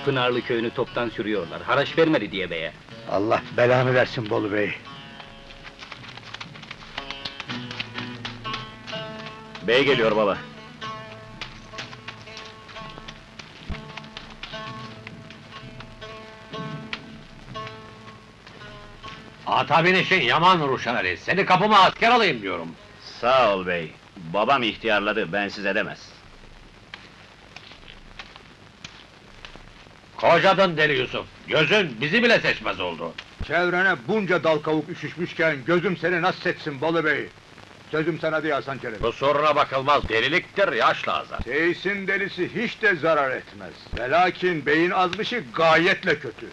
Pınarlı köyünü toptan sürüyorlar, haraç vermedi diye beye. Allah belanı versin Bolu Bey! Bey geliyor baba. Ata binişin yaman Ruşen Ali, seni kapıma asker alayım diyorum. Sağ ol bey, babam ihtiyarladı, bensiz edemez. Kocadın deli Yusuf, gözün bizi bile seçmez oldu. Çevrene bunca dal kavuk üşüşmüşken gözüm seni nasıl seçsin Bolu Bey? Sözüm sana diye Hasan Çelebi. Bu soruna bakılmaz, deliliktir, yaşla azar. Seysin delisi hiç de zarar etmez. Velakin beyin azmışı gayetle kötü.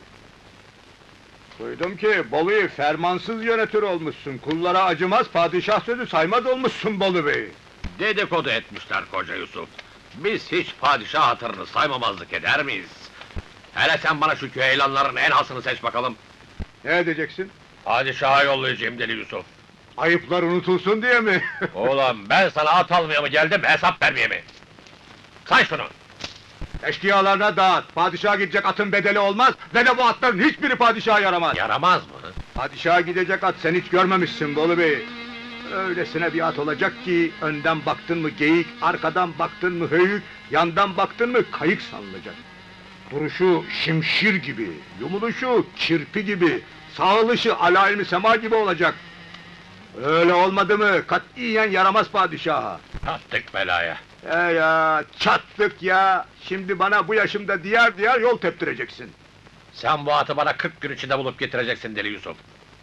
Duydum ki Bolu'yu fermansız yönetir olmuşsun, kullara acımaz, padişah sözü saymaz olmuşsun Bolu Bey. Dedikodu etmişler koca Yusuf. Biz hiç padişah hatırını saymamazlık eder miyiz? Hele sen bana şu küheylanların en hasını seç bakalım. Ne edeceksin? Padişaha yollayacağım deli Yusuf. Ayıplar unutulsun diye mi? Oğlum ben sana at almaya mı geldim, hesap vermeye mi? Say şunu! Eşkıyalarına dağıt, padişaha gidecek atın bedeli olmaz ve de bu atların hiçbiri padişaha yaramaz. Yaramaz mı? Padişaha gidecek at sen hiç görmemişsin Bolu Bey. Öylesine bir at olacak ki, önden baktın mı geyik, arkadan baktın mı höyük, yandan baktın mı kayık sanılacak. Duruşu şimşir gibi, yumuluşu kirpi gibi, sağılışı ala-ilmi sema gibi olacak. Öyle olmadı mı katiyen yaramaz padişaha. Attık belaya. Ya çattık ya! Şimdi bana bu yaşımda diyar diyar yol teptireceksin. Sen bu atı bana 40 gün içinde bulup getireceksin deli Yusuf.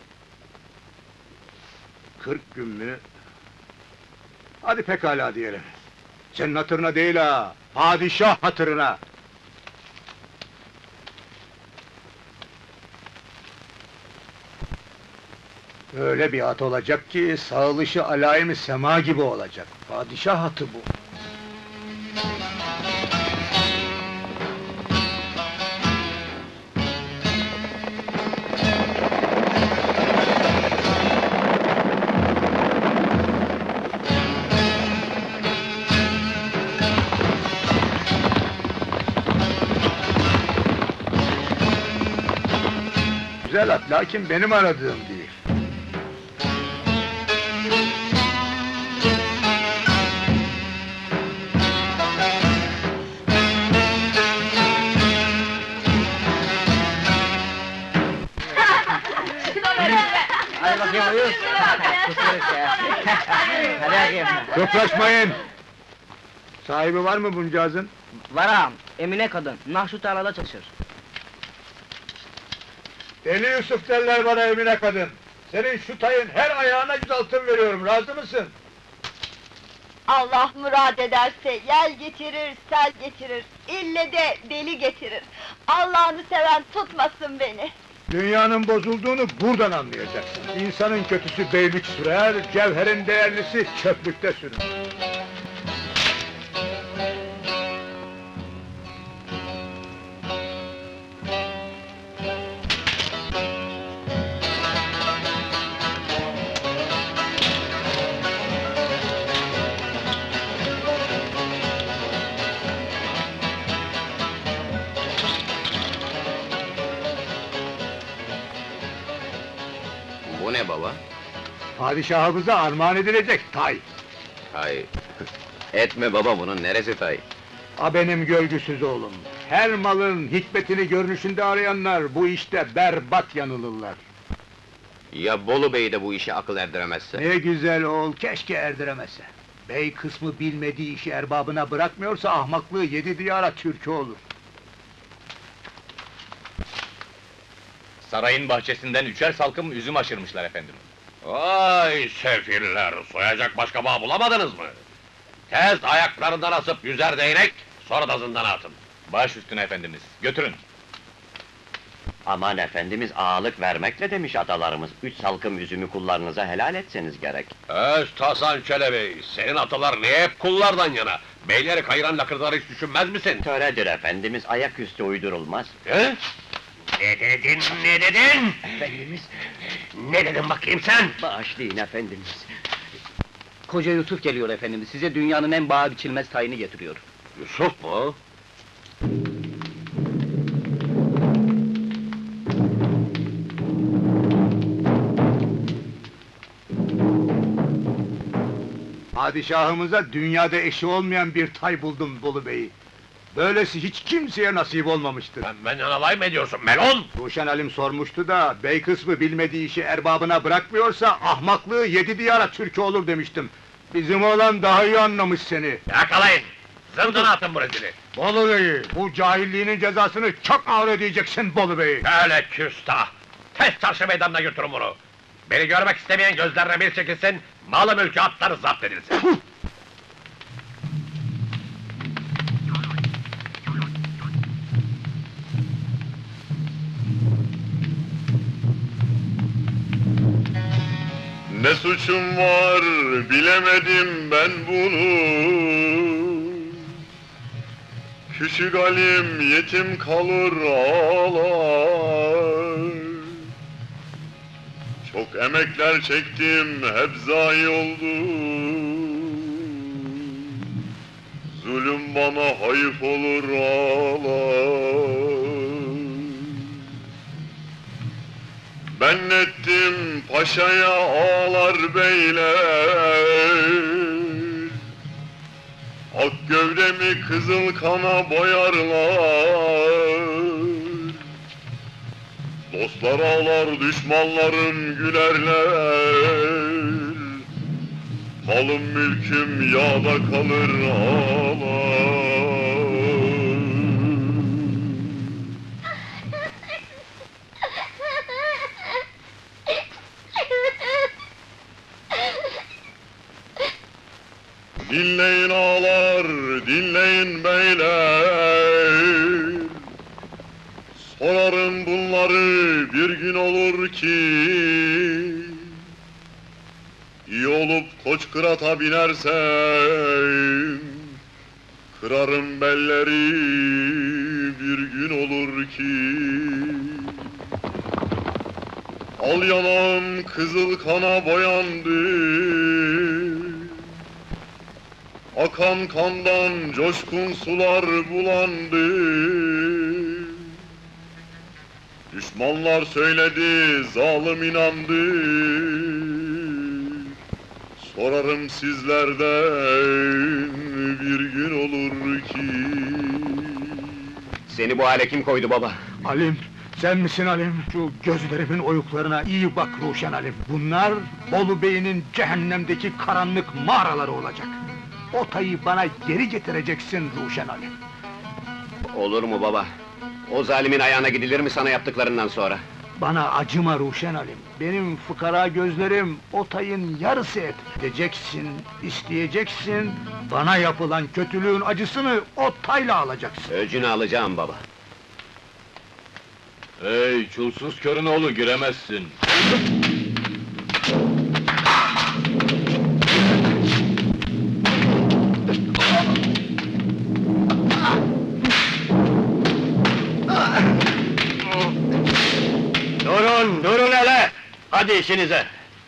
40 gün mü? Hadi pekala diyelim. Senin hatırına değil ha, padişah hatırına! Öyle bir at olacak ki, sağılışı alayım sema gibi olacak. Padişah atı bu. Güzel at, lakin benim aradığım değil. Hadi bakayım uyuz. Hadi bakayım. Kıpraşmayın! Sahibi var mı buncağızın? Var ağam, Emine kadın, Nahşu tarlada çalışır. Deli Yusuf derler bana Emine kadın! Senin şu tayın her ayağına 100 altın veriyorum, razı mısın? Allah murad ederse yel getirir, sel getirir, ille de deli getirir. Allah'ını seven tutmasın beni. Dünyanın bozulduğunu buradan anlayacaksın. İnsanın kötüsü beylik sürer, cevherin değerlisi çöplükte sürünür. Bu ne baba? Padişahımıza armağan edilecek tay. Hay! Etme baba, bunun neresi tay? A benim görgüsüz oğlum! Her malın hikmetini görünüşünde arayanlar, bu işte berbat yanılırlar. Ya Bolu Bey de bu işe akıl erdiremezse? Ne güzel oğul, keşke erdiremese! Bey kısmı bilmediği işi erbabına bırakmıyorsa, ahmaklığı 7 diyara türkü olur. Sarayın bahçesinden 3'er salkım üzüm aşırmışlar efendim. Vay sefiller, soyacak başka bağ bulamadınız mı? Tez ayaklarından asıp 100'er değnek, sonra da zindana atın. Baş üstüne efendimiz, götürün. Aman efendimiz, ağalık vermekle demiş atalarımız. 3 salkım üzümü kullarınıza helal etseniz gerek. Öst Hasan Çelebi, senin atalar niye hep kullardan yana? Beyleri kayıran lakırdıları hiç düşünmez misin? Töredir efendimiz, ayaküstü uydurulmaz. He? Ne dedin, ne dedin? Efendimiz, Ne dedin bakayım sen? bağışlayın efendimiz. Koca Yusuf geliyor efendim, size dünyanın en paha biçilmez tayını getiriyor. Yusuf mu? Padişahımıza dünyada eşi olmayan bir tay buldum Bolu Bey'i. Böylesi hiç kimseye nasip olmamıştır. Sen benden alay mı ediyorsun melon? Ruşen Halim sormuştu da, bey kısmı bilmediği işi erbabına bırakmıyorsa, ahmaklığı 7 diyara türkü olur demiştim. Bizim oğlan daha iyi anlamış seni. Yakalayın! Zindana atın bu rezili! Bolu Bey'i, bu cahilliğinin cezasını çok ağır ödeyeceksin Bolu Bey'i. Öyle küstah! Tez çarşı meydanına götürün bunu! Beni görmek istemeyen gözlerine bir çekilsin, malı mülkü atları zapt edilsin! Ne suçum var bilemedim ben bunu. Küçük Halim yetim kalır ağlar. Çok emekler çektim hep zayi oldu. Zulüm bana hayıf olur ağlar. Ben ettim paşaya ağlar beyler. Ak gövdemi kızıl kana boyarlar. Dostlar ağlar, düşmanlarım gülerler. Malım mülküm yağda kalır ağlar. Dinleyin ağalar, dinleyin beyler. Sorarım bunları bir gün olur ki. İyi olup koç kırata binersem, kırarım belleri bir gün olur ki. Al yanağım kızıl kana boyandı. Akan kandan coşkun sular bulandı. Düşmanlar söyledi, zalim inandı. Sorarım sizlerden bir gün olur ki. Seni bu hale kim koydu baba? Halim, sen misin Halim? Şu gözlerimin oyuklarına iyi bak Ruşen Halim. Bunlar, Bolu Bey'in cehennemdeki karanlık mağaraları olacak. O tayı bana geri getireceksin Ruşen Halim. Olur mu baba? O zalimin ayağına gidilir mi sana yaptıklarından sonra? Bana acıma Ruşen Halim. Benim fıkara gözlerim o tayın yarısı et. Gideceksin, isteyeceksin. Bana yapılan kötülüğün acısını o tayla alacaksın. Öcünü alacağım baba. Hey, çulsuz körün oğlu giremezsin! Durun, durun hele! Hadi işinize!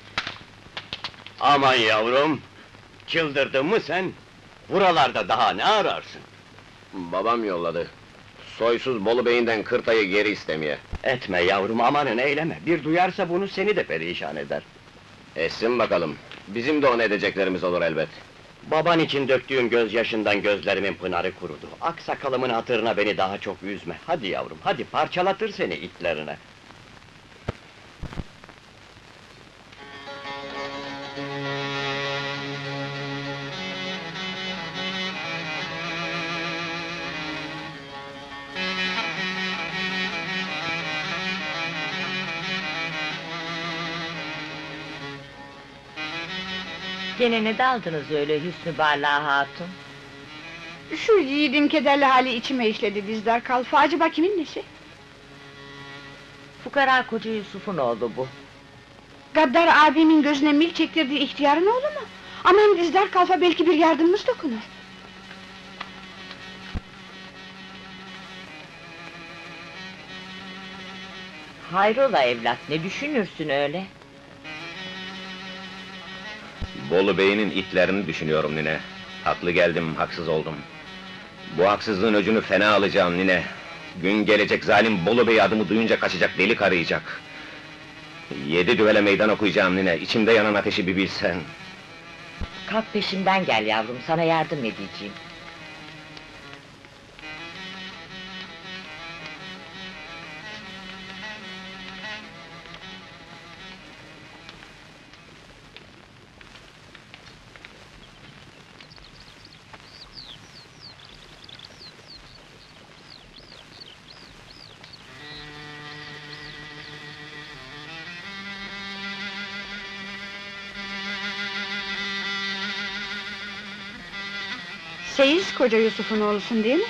Aman yavrum! Çıldırdın mı sen? Buralarda daha ne ararsın? Babam yolladı. Soysuz Bolu Bey'inden kırtayı geri istemeye. Etme yavrum, amanın eyleme! Bir duyarsa bunu seni de perişan eder. Etsin bakalım. Bizim de ona edeceklerimiz olur elbet. Baban için döktüğüm gözyaşından gözlerimin pınarı kurudu. Aksakalımın hatırına beni daha çok üzme. Hadi yavrum, hadi parçalatır seni itlerine. Gene ne daldınız öyle Hüsnü Barla Hatun? Şu yiğidin kederli hali içime işledi Dizdar Kalfa. Acaba kimin nesi? Fukara koca Yusuf'un oğlu bu. Gaddar abimin gözüne mil çektirdiği ihtiyarın oğlu mu? Aman Dizdar Kalfa, belki bir yardımımız dokunur. Hayrola evlat, ne düşünürsün öyle? Bolu Bey'in itlerini düşünüyorum nine. Haklı geldim, haksız oldum. Bu haksızlığın öcünü fena alacağım nine. Gün gelecek zalim Bolu Bey adımı duyunca kaçacak, delik arayacak. 7 düvele meydan okuyacağım nine, içimde yanan ateşi bir bilsen. Kalk peşimden gel yavrum, sana yardım edeceğim. Seyiz koca Yusuf'un oğlusun değil mi?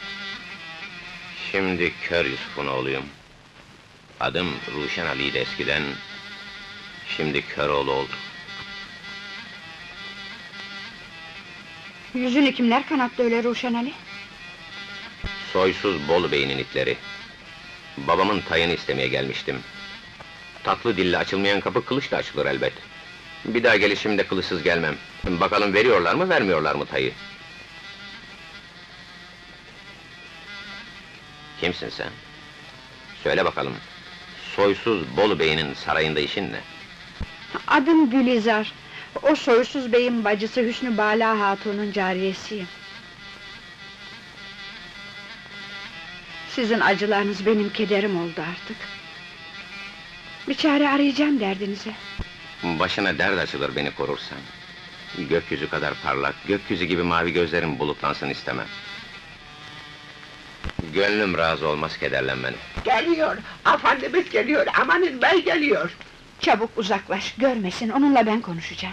Şimdi kör Yusuf'un oğluyum. Adım Ruşen Ali'ydi eskiden. Şimdi Köroğlu oldu. Yüzünü kimler kanattı öyle Ruşen Ali? Soysuz Bolu Bey'in itleri. Babamın tayını istemeye gelmiştim. Tatlı dille açılmayan kapı kılıçla açılır elbet. Bir daha gelişimde kılıçsız gelmem. Bakalım veriyorlar mı, vermiyorlar mı tayı? Kimsin sen? Söyle bakalım. Soysuz Bolu Bey'in sarayında işin ne? Adım Gülizar. O soysuz beyin bacısı Hüsnü Bala Hatun'un cariyesiyim. Sizin acılarınız benim kederim oldu artık. Bir çare arayacağım derdinize. Başına dert açılır beni korursan. Gökyüzü kadar parlak, gökyüzü gibi mavi gözlerin bulutlansın istemem. Gönlüm razı olmaz kederlenmene. Geliyor, efendimiz geliyor, amanın bey geliyor. Çabuk uzaklaş, görmesin, onunla ben konuşacağım.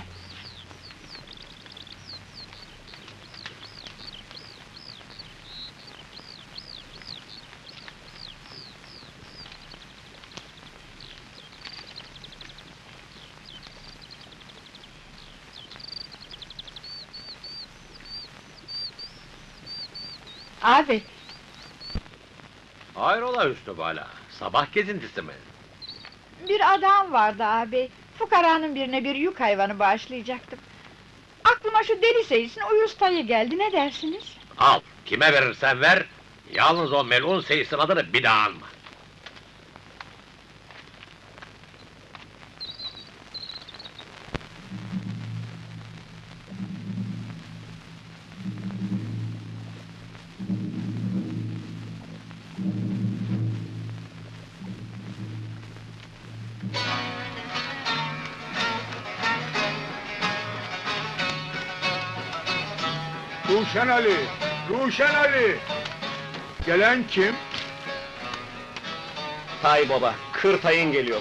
Abi, Hayrola Hüsnü Bala, sabah gezintisi mi? bir adam vardı abi. Fukaranın birine bir yük hayvanı bağışlayacaktım. Aklıma şu deli Seyis'in uyuz tayı geldi, ne dersiniz? Al, kime verirsen ver, yalnız o melun seyisin adını bir daha alma. Ruşen Ali! Ruşen Ali! Gelen kim? Tay baba, kır tayın geliyor.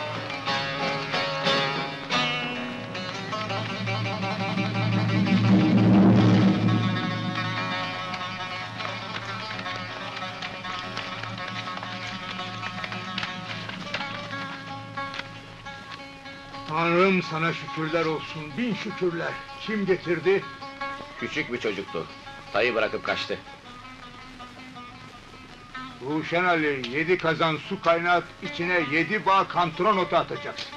Tanrım sana şükürler olsun, bin şükürler! Kim getirdi? Küçük bir çocuktu. Tayı bırakıp kaçtı. Ruşen Ali, 7 kazan su kaynat, içine 7 bağ kantron otu atacaksın.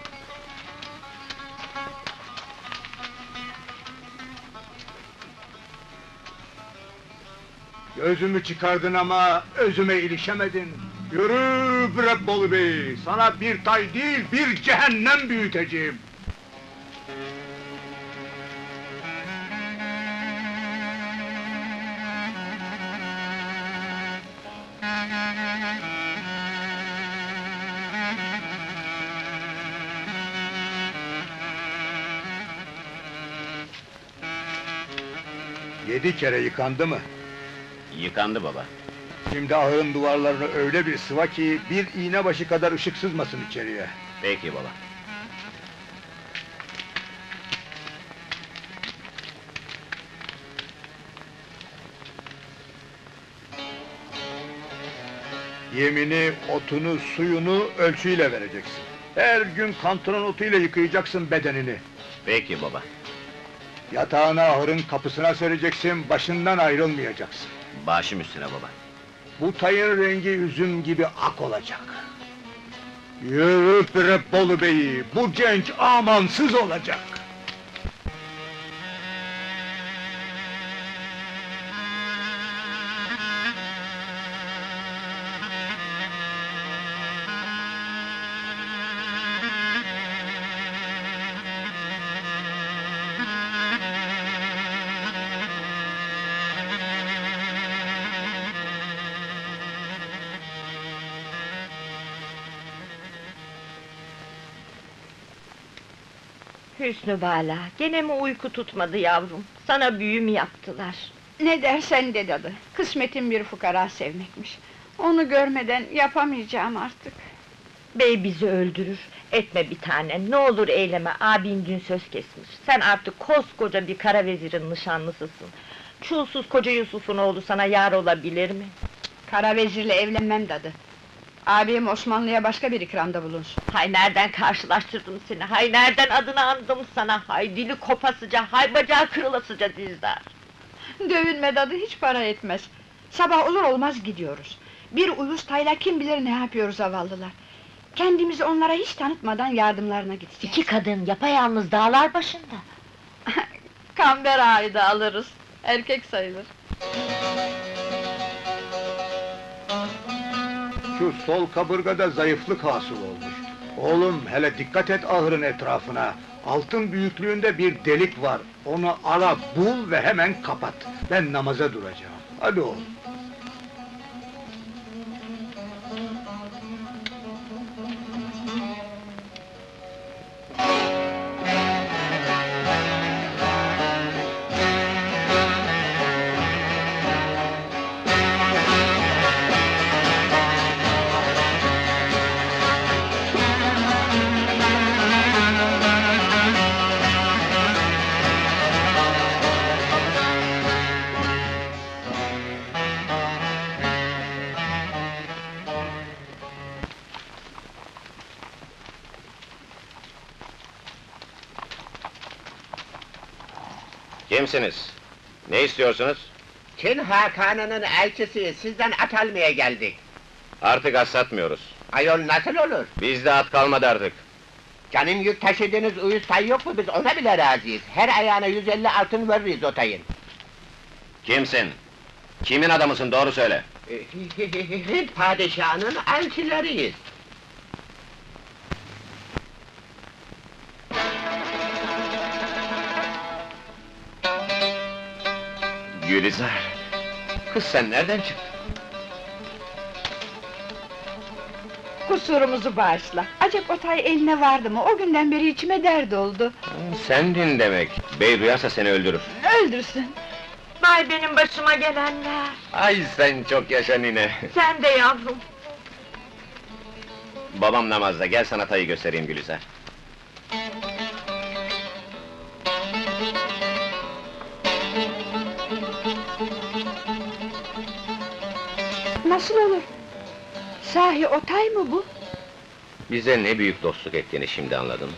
Gözümü çıkardın ama özüme ilişemedin. Yürü bre Bolu Bey, sana bir tay değil, bir cehennem büyüteceğim. Yedi kere yıkandı mı? Yıkandı baba. Şimdi ahırın duvarlarını öyle bir sıva ki bir iğne başı kadar ışık sızmasın içeriye. Peki baba. Yemini, otunu, suyunu ölçüyle vereceksin. Her gün kantron otuyla yıkayacaksın bedenini. Peki baba. Yatağını ahırın kapısına sereceksin, başından ayrılmayacaksın. Başım üstüne baba. Bu tayın rengi üzüm gibi ak olacak. Yürü bre Bolu Bey'i, bu genç amansız olacak. Hüsnü Bala, gene mi uyku tutmadı yavrum? Sana büyü mü yaptılar? Ne dersen de dadı, kısmetim bir fukara sevmekmiş. Onu görmeden yapamayacağım artık. Bey bizi öldürür. Etme bir tane, ne olur eyleme, abin dün söz kesmiş. Sen artık koskoca bir kara vezirin nişanlısısın. Çulsuz koca Yusuf'un oğlu sana yar olabilir mi? Kara vezirle evlenmem dadı. Abim Osmanlı'ya başka bir ikramda bulunsun. Hay nereden karşılaştırdım seni, hay nereden adını andım sana, hay dili kopasıca, hay bacağı kırılasıca Dizdar. Dövünme dadı, hiç para etmez. Sabah olur olmaz gidiyoruz. Bir uyuz tayla kim bilir ne yapıyor zavallılar. Kendimizi onlara hiç tanıtmadan yardımlarına gideceğiz. İki kadın yapayalnız dağlar başında. Kamber ağı da alırız. Erkek sayılır. Şu sol kaburgada zayıflık hasıl olmuş. Oğlum, hele dikkat et ahırın etrafına. Altın büyüklüğünde bir delik var. Onu ara, bul ve hemen kapat. Ben namaza duracağım. Hadi oğlum. Kimsiniz? Ne istiyorsunuz? Çin Hakanı'nın elçisi, sizden at almaya geldik. Artık at satmıyoruz. Ayol nasıl olur? Bizde at kalmadı artık. Canım yük taşıdığınız uyuz tay yok mu, biz ona bile razıyız. Her ayağına 150 altın veririz o tayın. Kimsin? Kimin adamısın, doğru söyle. Hint padişahının elçileriyiz. Gülizar! Kız sen nereden çıktın? Kusurumuzu bağışla. Acep o tay eline vardı mı, o günden beri içime dert oldu. Sendin demek. Bey duyarsa seni öldürür. Öldürsün. Vay benim başıma gelenler! Ay sen çok yaşa nine! Sen de yavrum! Babam namazda, gel sana tayı göstereyim Gülizar. Nasıl olur? Sahi o tay mı bu? Bize ne büyük dostluk ettiğini şimdi anladım.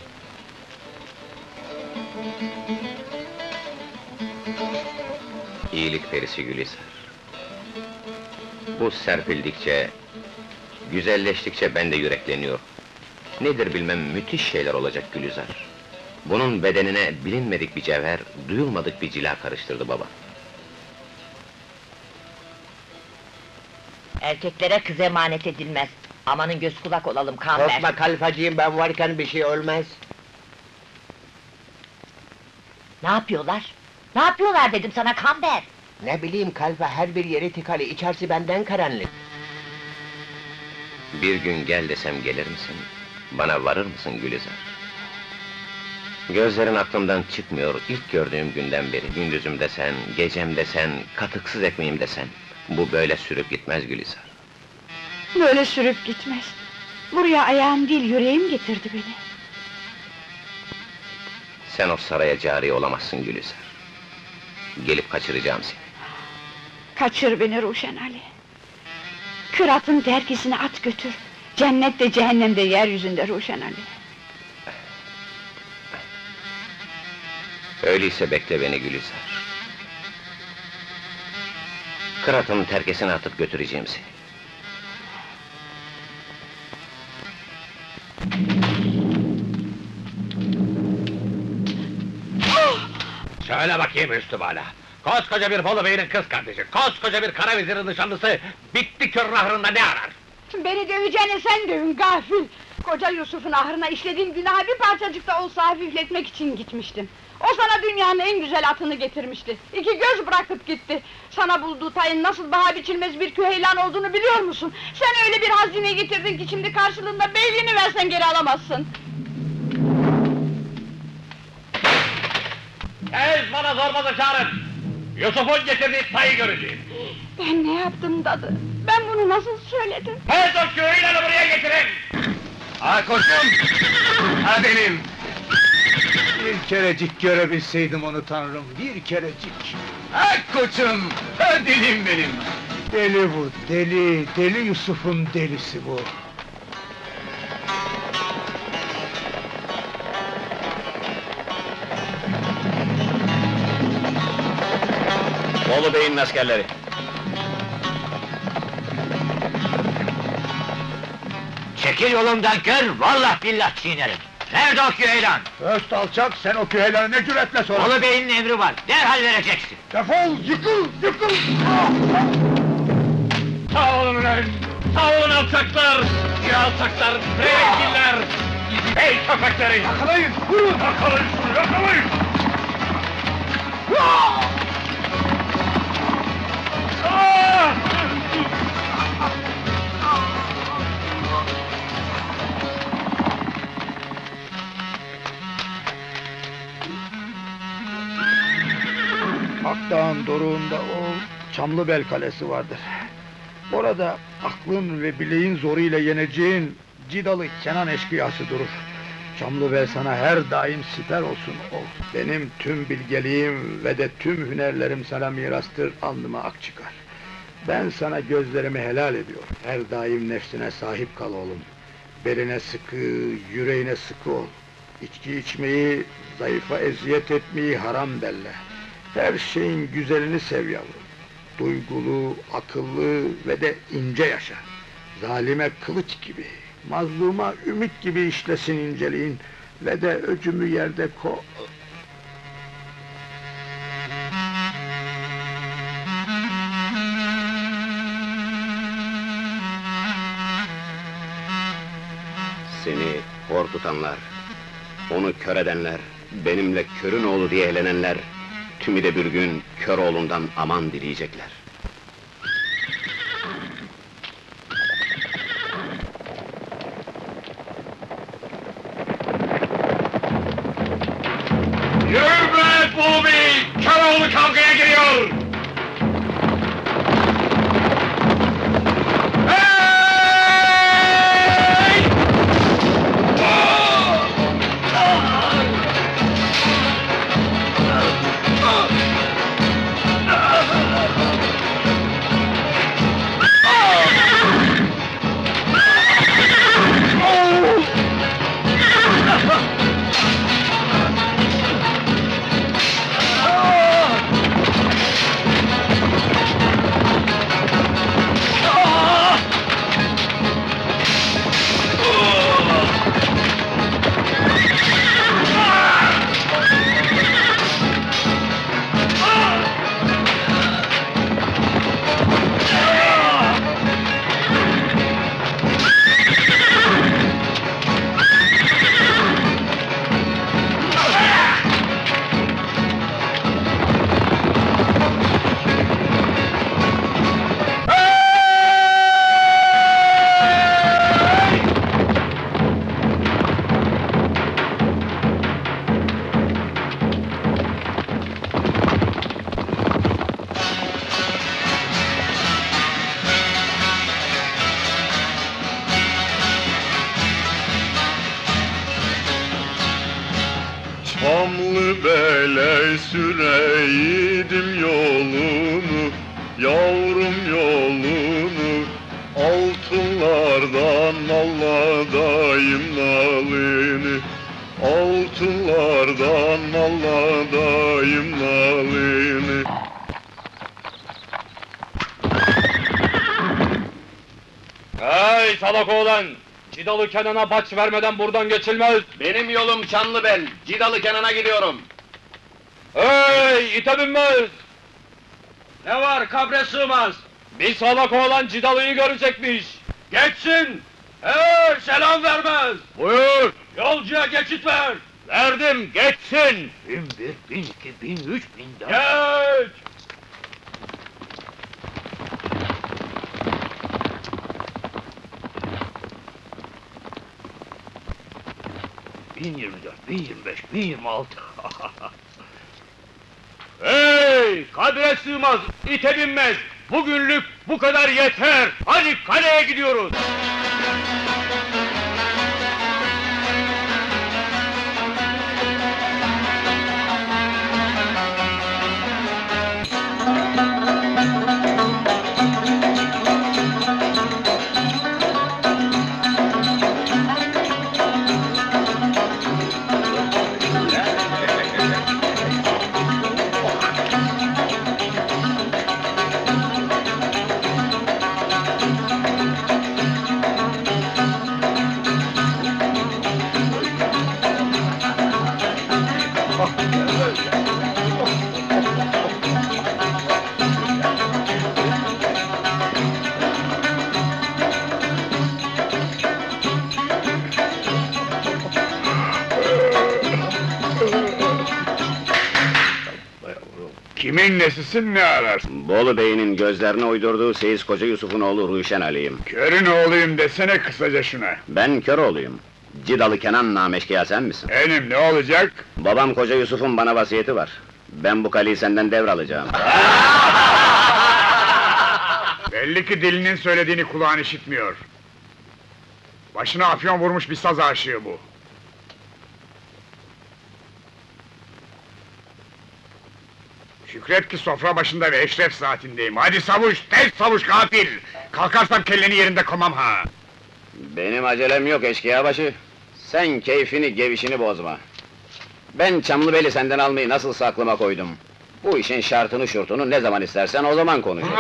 İyilik perisi Gülizar. Bu serpildikçe, güzelleştikçe ben de yürekleniyorum. Nedir bilmem, müthiş şeyler olacak Gülizar. Bunun bedenine bilinmedik bir cevher, duyulmadık bir cila karıştırdı baba. Erkeklere kız emanet edilmez. Amanın göz kulak olalım Kamber. Korkma kalfacığım, ben varken bir şey olmaz. Ne yapıyorlar? Ne yapıyorlar dedim sana Kamber! Ne bileyim kalfa, her bir yeri tıkalı, içerisi benden karanlık. Bir gün gel desem gelir misin? Bana varır mısın Gülizar? Gözlerin aklımdan çıkmıyor ilk gördüğüm günden beri. Gündüzüm desen, gecem desen, katıksız ekmeğim desen. Bu böyle sürüp gitmez Gülizar. Böyle sürüp gitmez. Buraya ayağım değil, yüreğim getirdi beni. Sen o saraya cari olamazsın Gülizar. Gelip kaçıracağım seni. Kaçır beni Ruşen Ali. Kırat'ın terkisini at götür. Cennette cehennemde yeryüzünde Ruşen Ali. Öyleyse bekle beni Gülizar. Kırat'ın terkesini atıp götüreceğim seni. Söyle bakayım Hüsnü Bala! Koskoca bir Bolu Bey'in kız kardeşi, koskoca bir kara vezirin nişanlısı, bitti kör ahırında ne arar? Beni döveceğine sen dövün gafil! Koca Yusuf'un ahırına işlediğin günahı bir parçacık da olsa hafifletmek için gitmiştim. O sana dünyanın en güzel atını getirmişti. İki göz bırakıp gitti. Sana bulduğu tayın nasıl baha biçilmez bir küheylan olduğunu biliyor musun? Sen öyle bir hazine getirdin ki şimdi karşılığında beyliğini versen geri alamazsın. Tez bana zorbazı çağırın! Yusuf'un getirdiği payı göreceğim! Ben ne yaptım dadı? Ben bunu nasıl söyledim? Tez o köyüyle buraya getirin! Ha koçum! Ha benim! Bir kerecik görebilseydim onu tanrım, bir kerecik! Ha koçum! Ha delim benim! Deli bu, deli, deli Yusuf'un delisi bu! Bolu Bey'in askerleri. Çekil yolumdan kör, vallah billah çiğnerim. Nerede o küheylan? Öst alçak, sen o küheylanı ne cüretle sor? Bolu Bey'in emri var, derhal vereceksin. Defol, yıkıl, yıkıl! Sağ olun ulan! Sağ olun alçaklar! Ya alçaklar, beylikler! Ey köpekleri! Yakalayın, vurun! Yakalayın şunu, yakalayın! Akdağ'ın doruğunda o Çamlıbel Kalesi vardır. Orada aklın ve bileğin zoruyla yeneceğin Cidalı Kenan eşkıyası durur. Çamlıbel sana her daim siper olsun ol. Benim tüm bilgeliğim ve de tüm hünerlerim sana mirastır, alnıma ak çıkar. Ben sana gözlerimi helal ediyorum. Her daim nefsine sahip kal oğlum. Beline sıkı, yüreğine sıkı ol. İçki içmeyi, zayıfa eziyet etmeyi haram derler. Her şeyin güzelini sev yavrum. Duygulu, akıllı ve de ince yaşa. Zalime kılıç gibi, mazluma ümit gibi işlesin inceliğin ve de öcümü yerde Seni hor tutanlar, onu kör edenler, benimle körün oğlu diye eğlenenler, tümü de bir gün kör oğlundan aman dileyecekler. Yürü be Bolu Bey! Köroğlu kavgaya giriyor! Çamlıbel'e süreydim yolunu, yavrum yolunu. Altınlardan malladayım nalını, altınlardan malladayım nalını. Hey salak oğlan! Cidalı Kenan'a baç vermeden buradan geçilmez! Benim yolum Çamlıbel, Cidalı Kenan'a gidiyorum. Hey ite binmez! Ne var, kabre sığmaz! Bir salak oğlan Cidalı'yı görecekmiş! Geçsin! Hey, selam vermez! Buyur! Yolcuya geçit ver! Verdim, geçsin! 1001, 1002, 1003, 1004... Geç! ...1024, 1025, 1026... Hadi, kadre sığmaz, ite binmez. Bugünlük bu kadar yeter. Hadi kaleye gidiyoruz. Kimin nesisin, ne ararsın? Bolu Bey'in gözlerine uydurduğu Seyiz Koca Yusuf'un oğlu Ruşen Ali'yim. Körün oğluyum desene kısaca şuna. Ben Köroğlu'yum. Cidalı Kenan nameşkiya sen misin? Benim, ne olacak? Babam Koca Yusuf'un bana vasiyeti var. Ben bu kaleyi senden devralacağım. Belli ki dilinin söylediğini kulağın işitmiyor. Başına afyon vurmuş bir saz aşığı bu. Şükret ki sofra başında ve eşref saatindeyim. Hadi savuş, tez savuş gafil! Kalkarsam kelleni yerinde komam ha! Benim acelem yok eşkıyabaşı. Sen keyfini, gevişini bozma. Ben Çamlıbeli senden almayı nasıl aklıma koydum. Bu işin şartını şurtunu ne zaman istersen o zaman konuşuruz.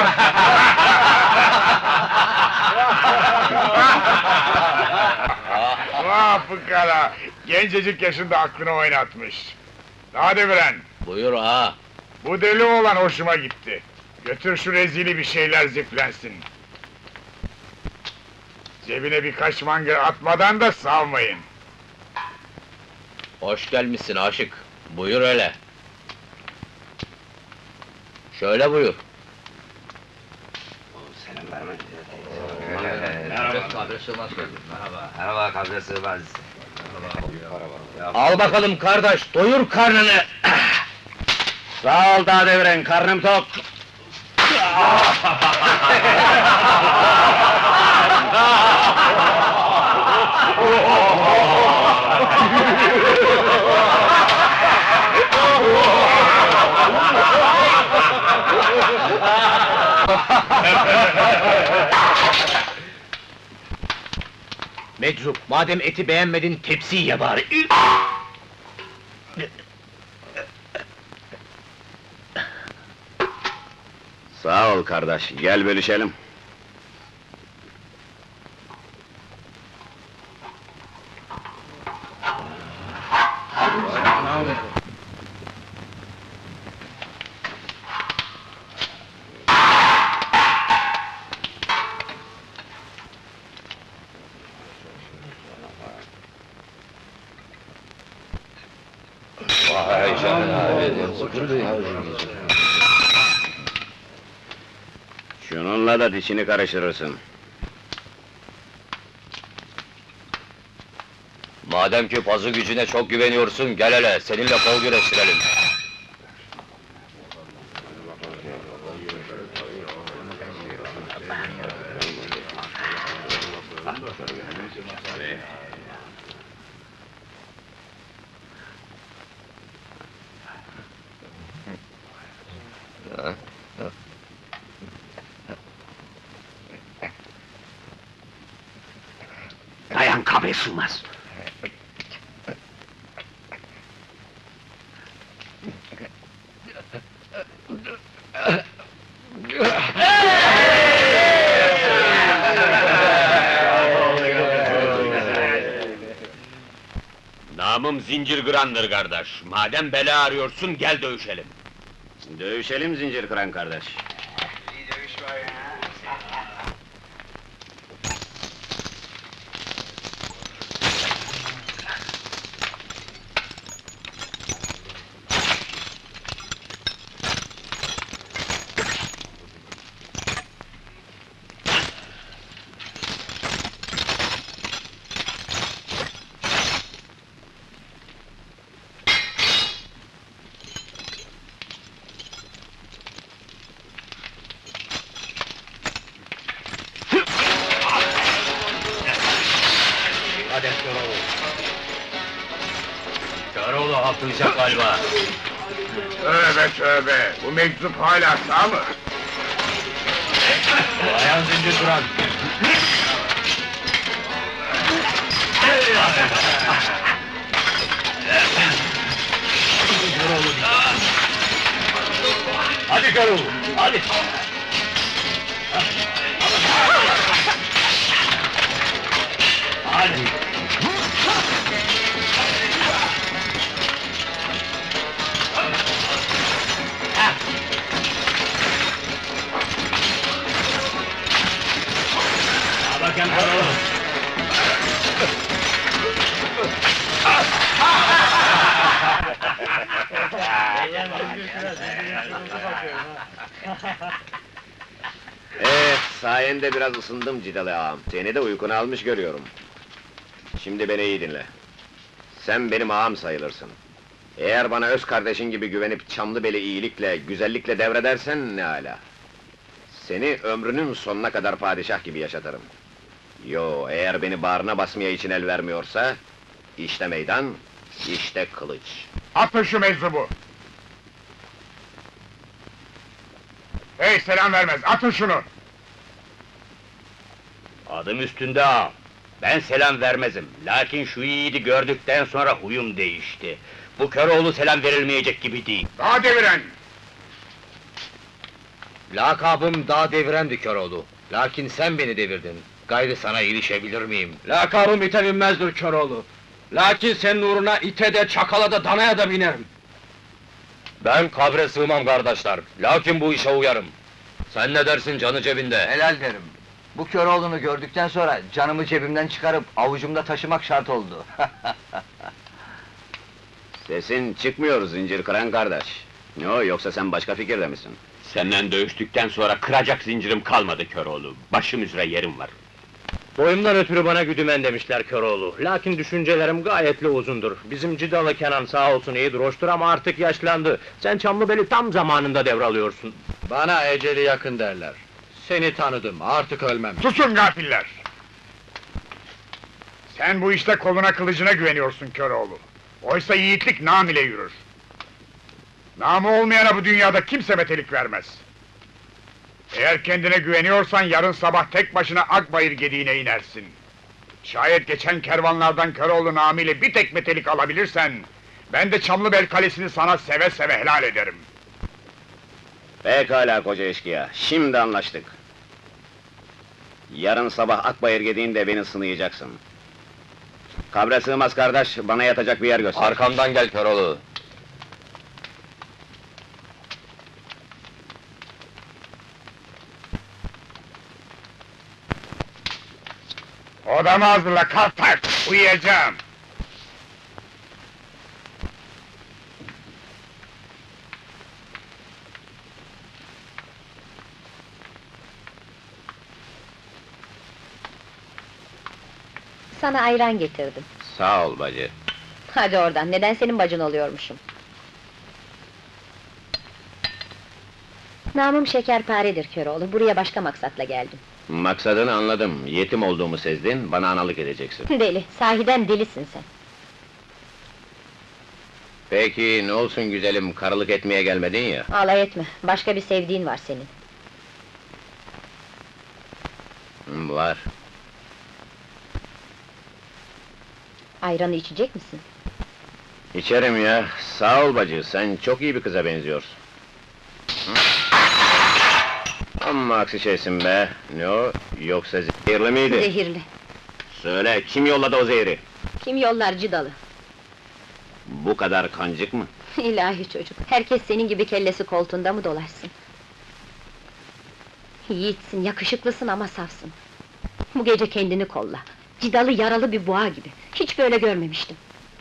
Vah fıkara! Gencecik yaşında aklını oynatmış. Daha deviren, Buyur ağa. bu deli oğlan hoşuma gitti. Götür şu rezili bir şeyler ziflensin. Cebine birkaç mangır atmadan da salmayın. Hoş gelmişsin aşık. Buyur öyle. Şöyle buyur. Merhaba Kadri Sığmaz. Al bakalım kardeş, doyur karnını. Sağ ol daha devren, karnım tok. Meczup, madem eti beğenmedin, tepsiyi ye bari! Sağ ol kardeş, gel bölüşelim. Şununla da dişini karıştırırsın. Madem ki fazla gücüne çok güveniyorsun, gel hele, seninle kol güreştirelim. Dayan kabre sığmaz! Namım zincir kırandır kardeş. Madem bela arıyorsun, gel dövüşelim. Dövüşelim zincir kıran kardeş. patlayacak galiba. Tövbe tövbe, bu meczup hala sağ mı? Ayağın zincir duran. Hadi Köroğlu, hadi! Hadi! Bakın Köroğlu! Sayende biraz ısındım Cidalı ağam. Seni de uykunu almış görüyorum. Şimdi beni iyi dinle. Sen benim ağam sayılırsın. Eğer bana öz kardeşin gibi güvenip Çamlıbeli iyilikle, güzellikle devredersen ne âlâ. Seni ömrünün sonuna kadar padişah gibi yaşatırım. Yo, eğer beni bağrına basmaya için el vermiyorsa, işte meydan, işte kılıç. Atın şu meczubu! Hey, selam vermez, atın şunu! Adım üstünde ağam. Ben selam vermezim. Lakin şu yiğidi gördükten sonra huyum değişti. Bu Köroğlu selam verilmeyecek gibi değil. Daha deviren! Lakabım Dağ Deviren'di Köroğlu. Lakin sen beni devirdin. Gayrı sana ilişebilir miyim? Lakabım ite binmezdir Köroğlu. Lakin senin uğruna ite de, çakala da, danaya da binerim. Ben kabre sığmam kardeşler. Lakin bu işe uyarım. Sen ne dersin canı cebinde? Helal derim. Bu Köroğlu'nu gördükten sonra canımı cebimden çıkarıp avucumda taşımak şart oldu. Sesin çıkmıyor zincir kıran kardeş. Ne o, yoksa sen başka fikirde misin? Senden dövüştükten sonra kıracak zincirim kalmadı Köroğlu. Başım üzere yerim var. Boyumdan ötürü bana güdümen demişler Köroğlu. Lakin düşüncelerim gayetli uzundur. Bizim Cidalı Kenan sağ olsun iyidir, hoştur ama artık yaşlandı. Sen Çamlıbeli tam zamanında devralıyorsun. Bana eceli yakın derler. Seni tanıdım, artık ölmem. Susun gafiller! Sen bu işte koluna kılıcına güveniyorsun Köroğlu. Oysa yiğitlik nam ile yürür. Namı olmayana bu dünyada kimse metelik vermez. Eğer kendine güveniyorsan yarın sabah tek başına Akbayır gediğine inersin. Şayet geçen kervanlardan Köroğlu namıyla bir tek metelik alabilirsen, ben de Çamlıbel Kalesi'ni sana seve seve helal ederim. Pekala koca eşkıya, şimdi anlaştık. Yarın sabah Akbayır gediğinde beni sınayacaksın. Kabre sığmaz kardeş, bana yatacak bir yer göster. Arkamdan gel Köroğlu. Odamı hazırla, kalk tak, uyuyacağım. Sana ayran getirdim. Sağ ol bacı. Hadi oradan, neden senin bacın oluyormuşum? Namım Şekerpare'dir Köroğlu, buraya başka maksatla geldim. Maksadını anladım, yetim olduğumu sezdin, bana analık edeceksin. Deli, sahiden delisin sen. Peki, ne olsun güzelim, karılık etmeye gelmedin ya? Alay etme, başka bir sevdiğin var senin. Var. Ayranı içecek misin? İçerim ya, sağ ol bacı, sen çok iyi bir kıza benziyorsun. Hı? Amma aksi şeysin be, ne o, yoksa zehirli miydi? Zehirli. Söyle, kim yolladı o zehri? Kim yollar Cidalı? Bu kadar kancık mı? İlahi çocuk, herkes senin gibi kellesi koltuğunda mı dolaşsın? Yiğitsin, yakışıklısın ama safsın. Bu gece kendini kolla. Cidalı yaralı bir boğa gibi, hiç böyle görmemiştim.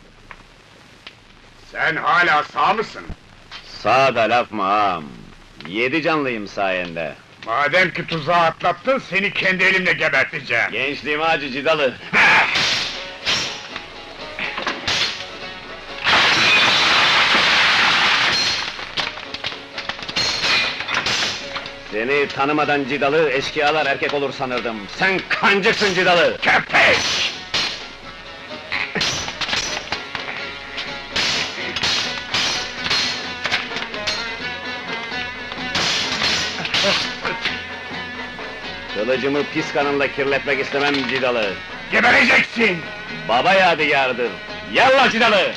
Sen hala sağ mısın? Sağ da laf mı ağam? 7 canlıyım sayende. Madem ki tuzağı atlattın, seni kendi elimle geberteceğim. Gençliğim acı Cidalı. Seni tanımadan Cidalı, eşkıyalar erkek olur sanırdım. Sen kancıksın Cidalı! Köpek! Kılıcımı pis kanınla kirletmek istemem Cidalı. Gebereceksin! Baba yadigarıdır. Yallah Cidalı!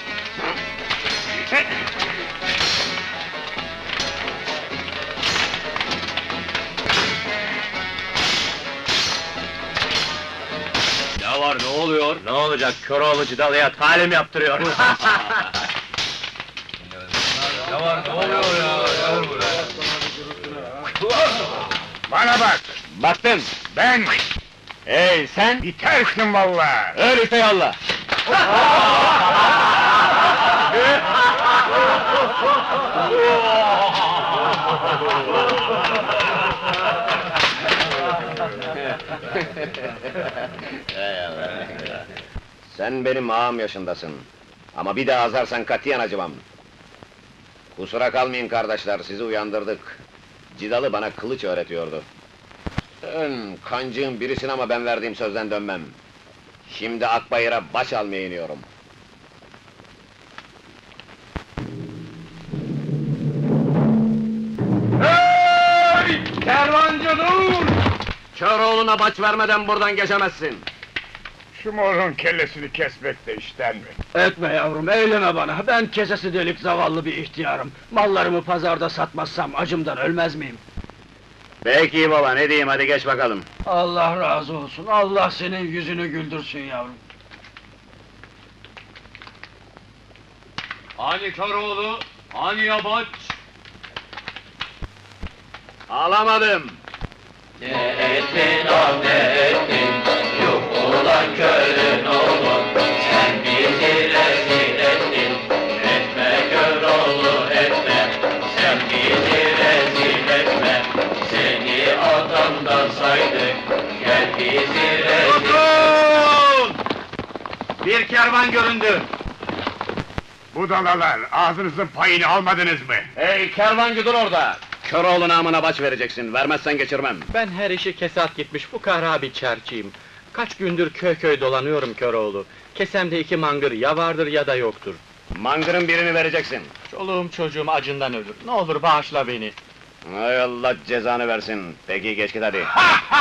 Ne var, ne oluyor? Ne olacak, Köroğlu Cidalı'ya talim yaptırıyor. Ne var, ne oluyor ya? Bana bak! Baktın! Ben! Hey sen! Bitersin vallahi! Öyleyse yallah! Sen benim ağam yaşındasın. Ama bir daha azarsan katiyen acımam. Kusura kalmayın kardeşler, sizi uyandırdık. Cidalı bana kılıç öğretiyordu. Sen kancığın birisin ama ben verdiğim sözden dönmem. Şimdi Akbayır'a baş almaya iniyorum. Hey! Kervancı dur! Köroğlu'na baş vermeden buradan geçemezsin. Şu morun kellesini kesmek de işten mi? Etme yavrum, eyleme bana. Ben kesesi delik zavallı bir ihtiyarım. Mallarımı pazarda satmazsam acımdan ölmez miyim? Peki baba, ne diyeyim, hadi geç bakalım. Allah razı olsun, Allah senin yüzünü güldürsün yavrum. Hani Köroğlu, hani yabaç? Alamadım! Ne ettin o ne ettin, yok ulan körün oğlum, sen bizi rezil ettin, etme Köroğlu etme, sen bizi rezil etme, seni adamdan saydık, gel bizi rezil Tutun! Bir kervan göründü! Budalalar, ağzınızın payını almadınız mı? Hey kervancı dur orada! Köroğlu namına baş vereceksin, vermezsen geçirmem. Ben her işi kesat gitmiş fukara bir çerçiyim. Kaç gündür köy köy dolanıyorum Köroğlu. Kesemde 2 mangır ya vardır ya da yoktur. Mangırın birini vereceksin. Çoluğum çocuğum acından ölür. Ne olur bağışla beni. Hay Allah cezanı versin. Peki geç git hadi.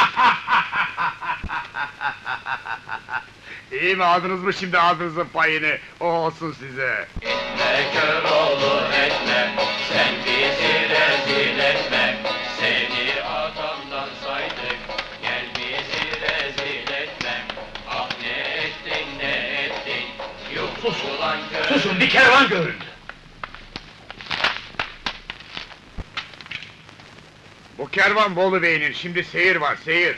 İyi mi, aldınız mı şimdi ağzınızın payını? O olsun size! etme Köroğlu etme, sen bizi rezil etme, seni adamdan saydık, gel bizi rezil etme, ah ne ettin ne ettin, yok ulan körün. Susun, bir kervan göründü! Bu kervan Bolu Bey'in, şimdi seyir var, seyir!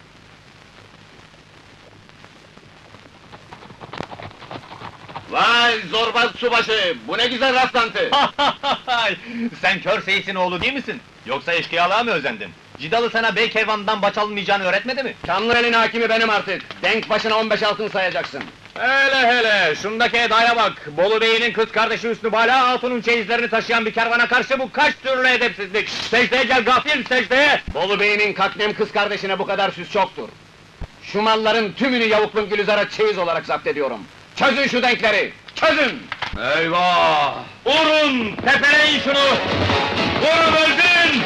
Vay zorba subaşı, bu ne güzel rastlantı! Sen kör Seyit'in oğlu değil misin? Yoksa eşkıyalığa mı özendin? Cidalı sana bey kervanından baş alınmayacağını öğretmedi mi? Kanlı elin hakimi benim artık. Denk başına 15 altın sayacaksın. Hele, şundaki edaya bak! Bolu Bey'in kız kardeşi Hüsnü Bala Hatun'un çeyizlerini taşıyan bir kervana karşı bu kaç türlü edepsizlik! Secdeye gel gafil, secdeye! Bolu Bey'in kaknem kız kardeşine bu kadar süs çoktur. Şu malların tümünü yavuklum Gülizar'a çeyiz olarak zapt ediyorum. Çözün şu denkleri, çözün! Eyvah! Vurun! Tepeleyin şunu! Vurun öldürün!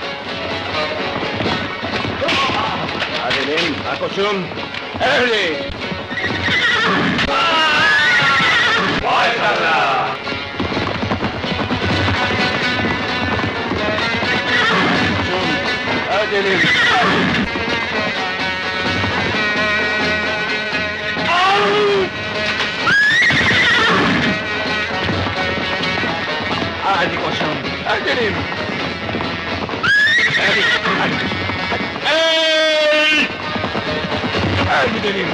Hadi lan, ha koçum! Öyle! Vay sana! Hadi lan! Hadi koşun! Öldürün! Hadi! Hey! Hadi gidelim!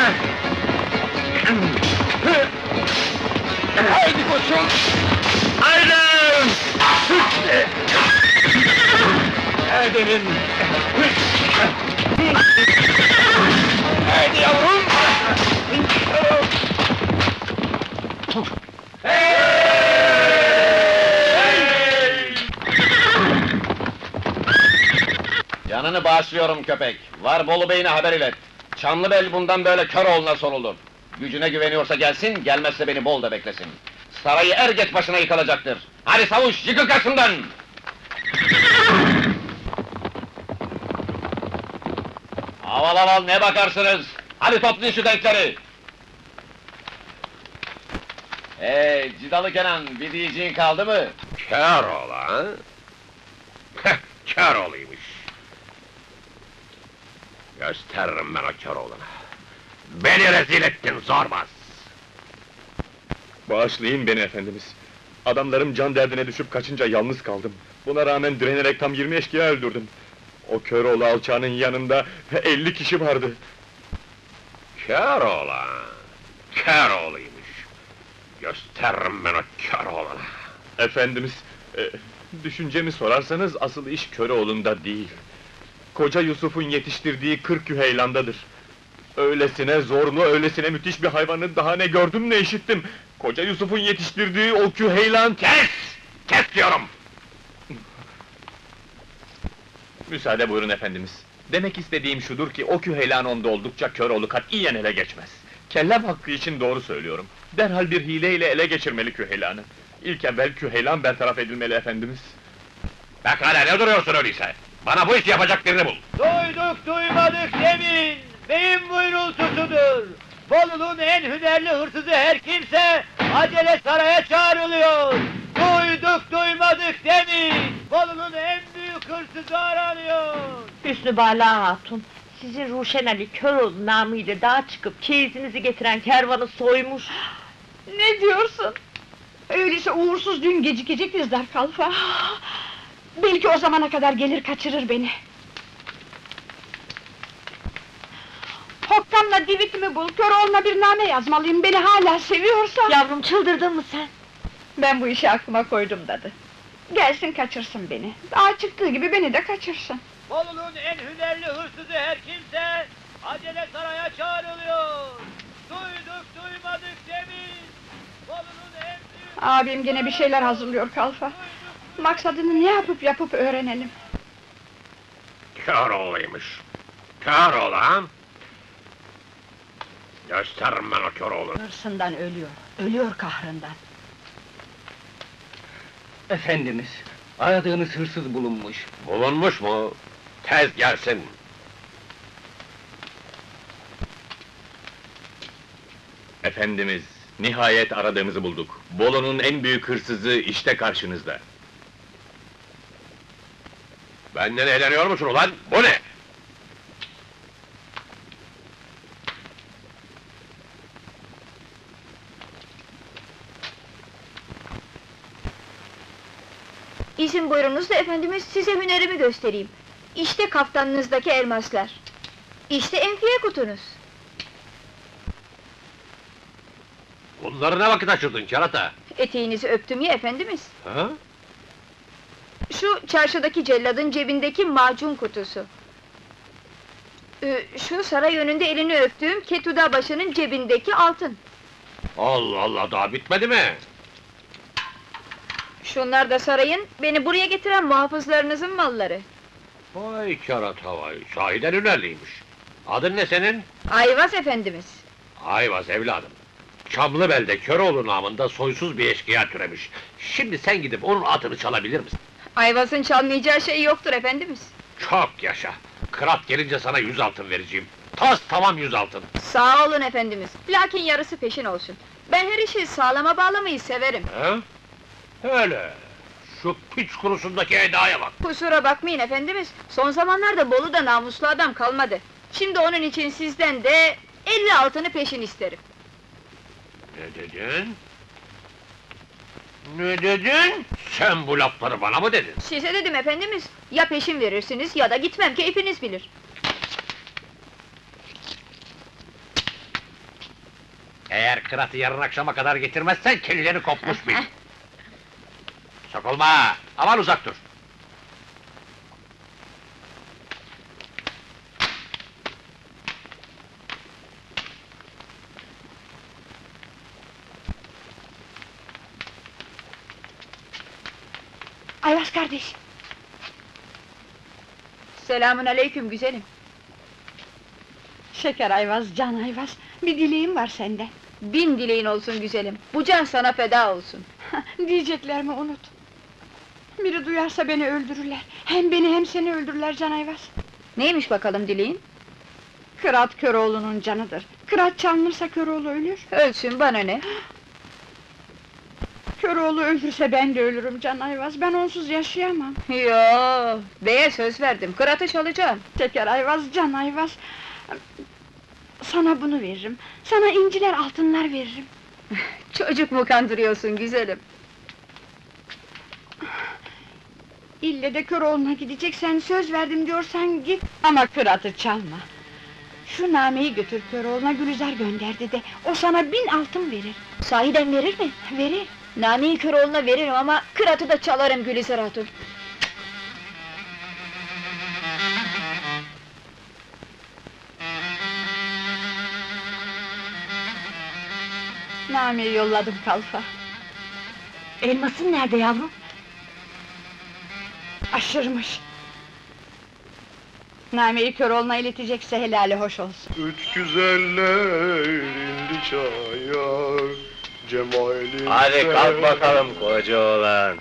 Haydi koçum! Haydi! Edelim! Haydi yavrum! Canını bağışlıyorum köpek. Var Bolu Bey'ine haber ilet. Çamlıbel bundan böyle Köroğlu'na sorulur. Gücüne güveniyorsa gelsin, gelmezse beni Bol'da beklesin. Sarayı er geç başına yıkılacaktır. Hadi savuş, yıkıl karşımdan! Al, ne bakarsınız? Hadi toplayın şu denkleri! Cidalı Kenan, bir diyeceğin kaldı mı? Köroğlu ha? Heh, Köroğlu'ymuş. Gösteririm ben o Köroğlu'na. Beni rezil ettin zorbaz! Bağışlayın beni efendimiz. Adamlarım can derdine düşüp kaçınca yalnız kaldım. Buna rağmen direnerek tam 20 eşkıya öldürdüm. O Köroğlu alçağının yanında 50 kişi vardı. Köroğlu ha? Köroğlu'ymuş. Gösteririm ben o Köroğlu'na. Efendimiz, düşüncemi sorarsanız asıl iş Köroğlu'nda değil. Koca Yusuf'un yetiştirdiği 40 küheylandadır. Öylesine zorlu, öylesine müthiş bir hayvanı daha ne gördüm ne işittim. Koca Yusuf'un yetiştirdiği o küheylan... Kes! Kes diyorum! Müsaade buyurun efendimiz. Demek istediğim şudur ki o küheylan onda oldukça Köroğlu katiyen ele geçmez. Kellem hakkı için doğru söylüyorum. Derhal bir hileyle ele geçirmeli küheylanı. İlk evvel küheylan bertaraf edilmeli efendimiz. Pekala, ne duruyorsun öyleyse? Bana bu işi yapacak birini bul! Duyduk duymadık demin, beyin buyrultusudur. Bolu'nun en hünerli hırsızı her kimse, acele saraya çağrılıyor. Duyduk duymadık demin, Bolu'nun en büyük hırsızı aranıyor. Hüsnü Bala Hatun, sizi Ruşen Ali Köroğlu namıyla dağa çıkıp çeyizinizi getiren kervanı soymuş. Ne diyorsun? Öyleyse uğursuz dün gecikecek bizler Kalfa. Belki o zamana kadar gelir kaçırır beni. Hokkamla divitimi bul, Köroğlu'na bir name yazmalıyım, beni hala seviyorsa... Yavrum, çıldırdın mı sen? Ben bu işi aklıma koydum dadı. Gelsin kaçırsın beni, dağa çıktığı gibi beni de kaçırsın. Bolu'nun en hünerli hırsızı her kimse, acele saraya çağrılıyor. Duyduk duymadık demin, Bolu'nun en büyük... Abim gene bir şeyler hazırlıyor Kalfa. Maksadını ne yapıp öğrenelim. Köroğlu'ymuş. Köroğlu ha? Gösteririm ben o Köroğlu'nu. Hırsından ölüyor kahrından. Efendimiz, aradığınız hırsız bulunmuş. Bulunmuş mu? Tez gelsin. Efendimiz, nihayet aradığımızı bulduk. Bolu'nun en büyük hırsızı işte karşınızda. Benden eğleniyor musun ulan? Bu ne? İzin buyurunuz da efendimiz, size hünerimi göstereyim. İşte kaftanınızdaki elmaslar. İşte enfiye kutunuz. Bunları ne vakit açırdın kerata? Eteğinizi öptüm ya efendimiz. Ha? Şu çarşıdaki celladın cebindeki macun kutusu. Şu saray önünde elini öptüğüm Ketuda başının cebindeki altın. Allah Allah, daha bitmedi mi? Şunlar da sarayın, beni buraya getiren muhafızlarınızın malları. Vay kerata vay, sahiden hünerliymiş. Adın ne senin? Ayvaz efendimiz. Ayvaz evladım. Çamlıbel'de Köroğlu namında soysuz bir eşkıya türemiş. Şimdi sen gidip onun atını çalabilir misin? Ayvaz'ın çalmayacağı şey yoktur efendimiz. Çok yaşa! Kırat gelince sana 100 altın vereceğim. Tas tamam 100 altın. Sağ olun efendimiz, lakin yarısı peşin olsun. Ben her işi sağlama bağlamayı severim. He? Öyle! Şu piç kurusundaki edaya bak! Kusura bakmayın efendimiz, son zamanlarda Bolu'da namuslu adam kalmadı. Şimdi onun için sizden de 50 altını peşin isterim. Ne dedin? Ne dedin? Sen bu lafları bana mı dedin? Size dedim efendimiz, ya peşin verirsiniz ya da gitmem, keyfiniz bilir. Eğer kıratı yarın akşama kadar getirmezsen kellerini kopmuş bil. Sokulma! Aman uzak dur! Ayvaz kardeş! Selamün aleyküm güzelim. Şeker Ayvaz, can Ayvaz, bir dileğim var senden. 1000 dileğin olsun güzelim, bu can sana feda olsun. Diyeceklerimi unut. Biri duyarsa beni öldürürler. Hem beni hem seni öldürürler Can Ayvaz. Neymiş bakalım dileğin? Kırat Köroğlu'nun canıdır. Kırat çalınırsa Köroğlu ölür. Ölsün, bana ne? Köroğlu ölürse ben de ölürüm Can Ayvaz. Ben onsuz yaşayamam. Yo, beye söz verdim, Kırat'ı çalacağım. Şeker Ayvaz, Can Ayvaz. Sana bunu veririm. Sana inciler, altınlar veririm. Çocuk mu kandırıyorsun güzelim? İlle de Köroğlu'na gideceksen, söz verdim diyorsan git. Ama Kırat'ı çalma. Şu nameyi götür Köroğlu'na, Gülizar gönderdi de, o sana 1000 altın verir. Sahiden verir mi? Verir. Nameyi Köroğlu'na veririm ama Kırat'ı da çalarım Gülizar Hatun. Nameyi yolladım kalfa. Elmasın nerede yavrum? Aşırmış. Nameyi Köroğlu'na iletecekse helali hoş olsun. Üç güzeller indi çaya, cemalin... Hadi kalk bakalım koca oğlan.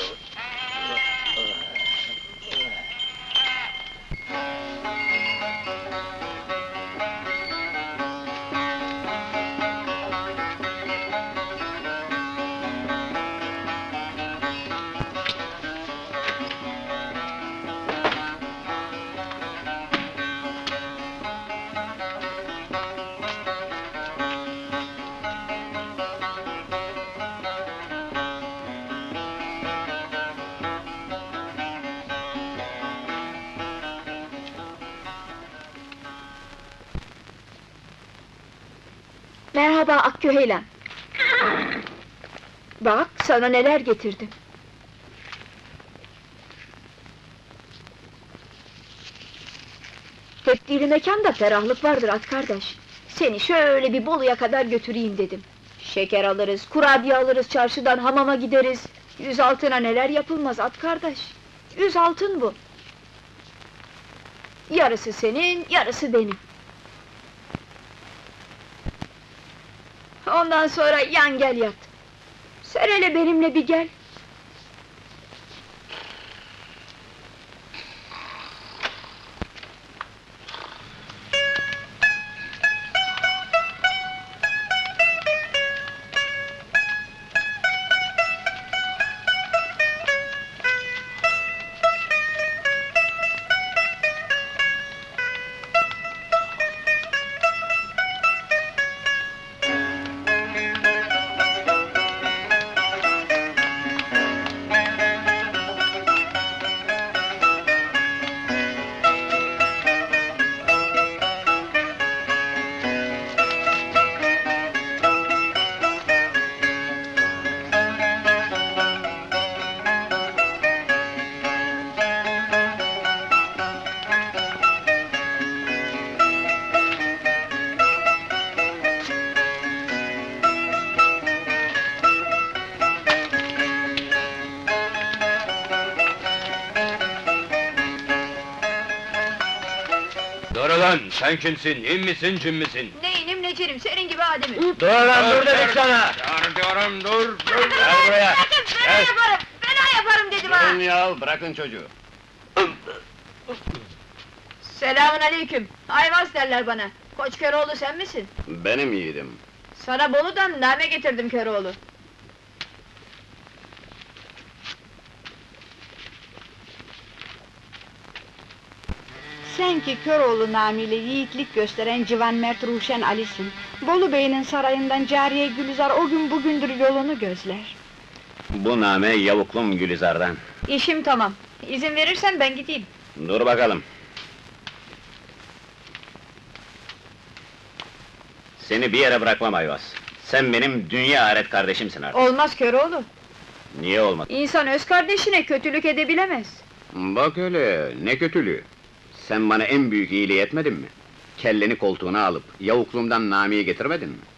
Merhaba Akküheylan. Bak, sana neler getirdim. Tebdili mekanda ferahlık vardır at kardeş. Seni şöyle bir Bolu'ya kadar götüreyim dedim. Şeker alırız, kurabiye alırız, çarşıdan hamama gideriz. 100 altına neler yapılmaz at kardeş. 100 altın bu. Yarısı senin, yarısı benim. Ondan sonra yan gel yat. Sen hele benimle bir gel. Dur ulan, sen kimsin, in misin, cin misin? Neyinim necerim, senin gibi ademim. Dur lan, dur dedik sana! Diyorum, dur! Gel buraya! Fena yaparım, fena yaparım dedim ha! Durun ya, bırakın çocuğu. Selamun aleyküm, Ayvaz derler bana. Koç Köroğlu sen misin? Benim yiğidim. Sana Bolu'dan name getirdim Köroğlu. Sen ki Köroğlu namıyla yiğitlik gösteren Civan Mert Ruşen Ali'sin. Bolu Bey'in sarayından cariye Gülizar o gün bugündür yolunu gözler. Bu name yavuklum Gülizar'dan. İşim tamam, izin verirsen ben gideyim. Dur bakalım. Seni bir yere bırakmam Ayvaz. Sen benim dünya ahiret kardeşimsin artık. Olmaz Köroğlu, Niye olmaz? İnsan öz kardeşine kötülük edebilemez. Bak öyle, ne kötülüğü. Sen bana en büyük iyiliği etmedin mi? Kelleni koltuğuna alıp, yavuklumdan namiyi getirmedin mi?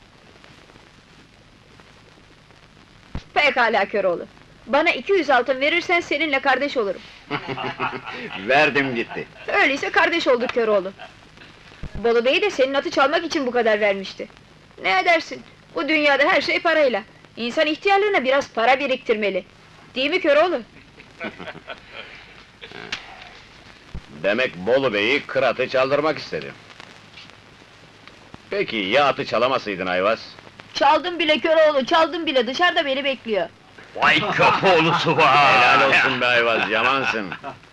Pekala Köroğlu. Bana 200 altın verirsen seninle kardeş olurum. Verdim gitti. Öyleyse kardeş olduk Köroğlu. Bolu Bey de senin atı çalmak için bu kadar vermişti. Ne edersin? Bu dünyada her şey parayla. İnsan ihtiyarlarına biraz para biriktirmeli. Değil mi Köroğlu? Demek Bolu Bey'i Kırat'ı çaldırmak istedi. Peki ya atı çalamasaydın Ayvaz? Çaldım bile Köroğlu, çaldım bile, dışarıda beni bekliyor. Vay köpoğlusu var! Helal olsun be Ayvaz, yamansın!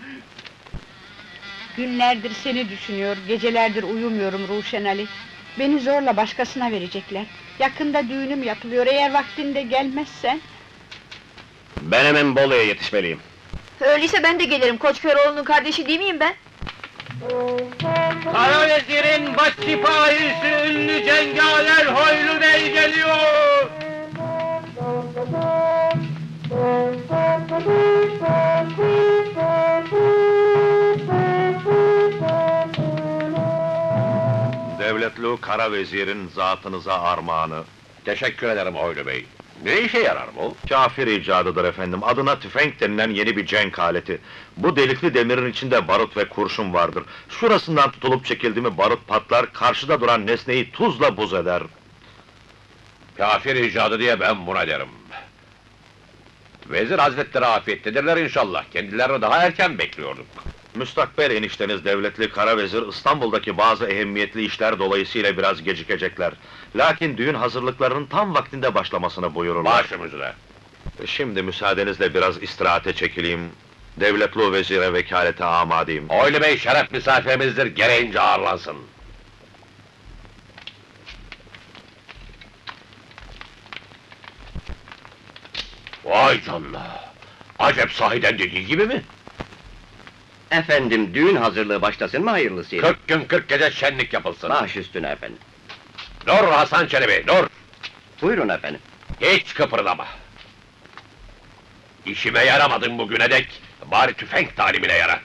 Günlerdir seni düşünüyor, gecelerdir uyumuyorum Ruşen Ali. Beni zorla başkasına verecekler. Yakında düğünüm yapılıyor, eğer vaktinde gelmezsen... Ben hemen Bolu'ya yetişmeliyim. Öyleyse ben de gelirim, Koç Köroğlu'nun kardeşi değil miyim ben? Kara vezirin baş sipahisi ünlü cengaver Hoylu Bey geliyor! Devletli kara vezirin zatınıza armağanı. Teşekkür ederim Hoylu Bey. Ne işe yarar bu? Kafir icadıdır efendim. Adına tüfek denilen yeni bir cenk aleti. Bu delikli demirin içinde barut ve kurşun vardır. Şurasından tutulup çekildi mi barut patlar, karşıda duran nesneyi tuzla buz eder. Kafir icadı diye ben buna derim. Vezir hazretleri afiyettedirler inşallah. Kendilerini daha erken bekliyorduk. Müstakbel enişteniz devletli kara vezir İstanbul'daki bazı ehemmiyetli işler dolayısıyla biraz gecikecekler. Lakin düğün hazırlıklarının tam vaktinde başlamasını buyururlar. Başım üzere. Şimdi müsaadenizle biraz istirahate çekileyim. Devletli vezire vekalete amadeyim. Oylu Bey şeref misafirimizdir, gereğince ağırlansın. Vay canına! Acep sahiden dediği gibi mi? Efendim, düğün hazırlığı başlasın mı hayırlısıyla? 40 gün 40 gece şenlik yapılsın. Baş üstüne efendim. Dur Hasan Çelebi, dur! Buyurun efendim. Hiç kıpırdama! İşime yaramadın bugüne dek, bari tüfek talimine yara!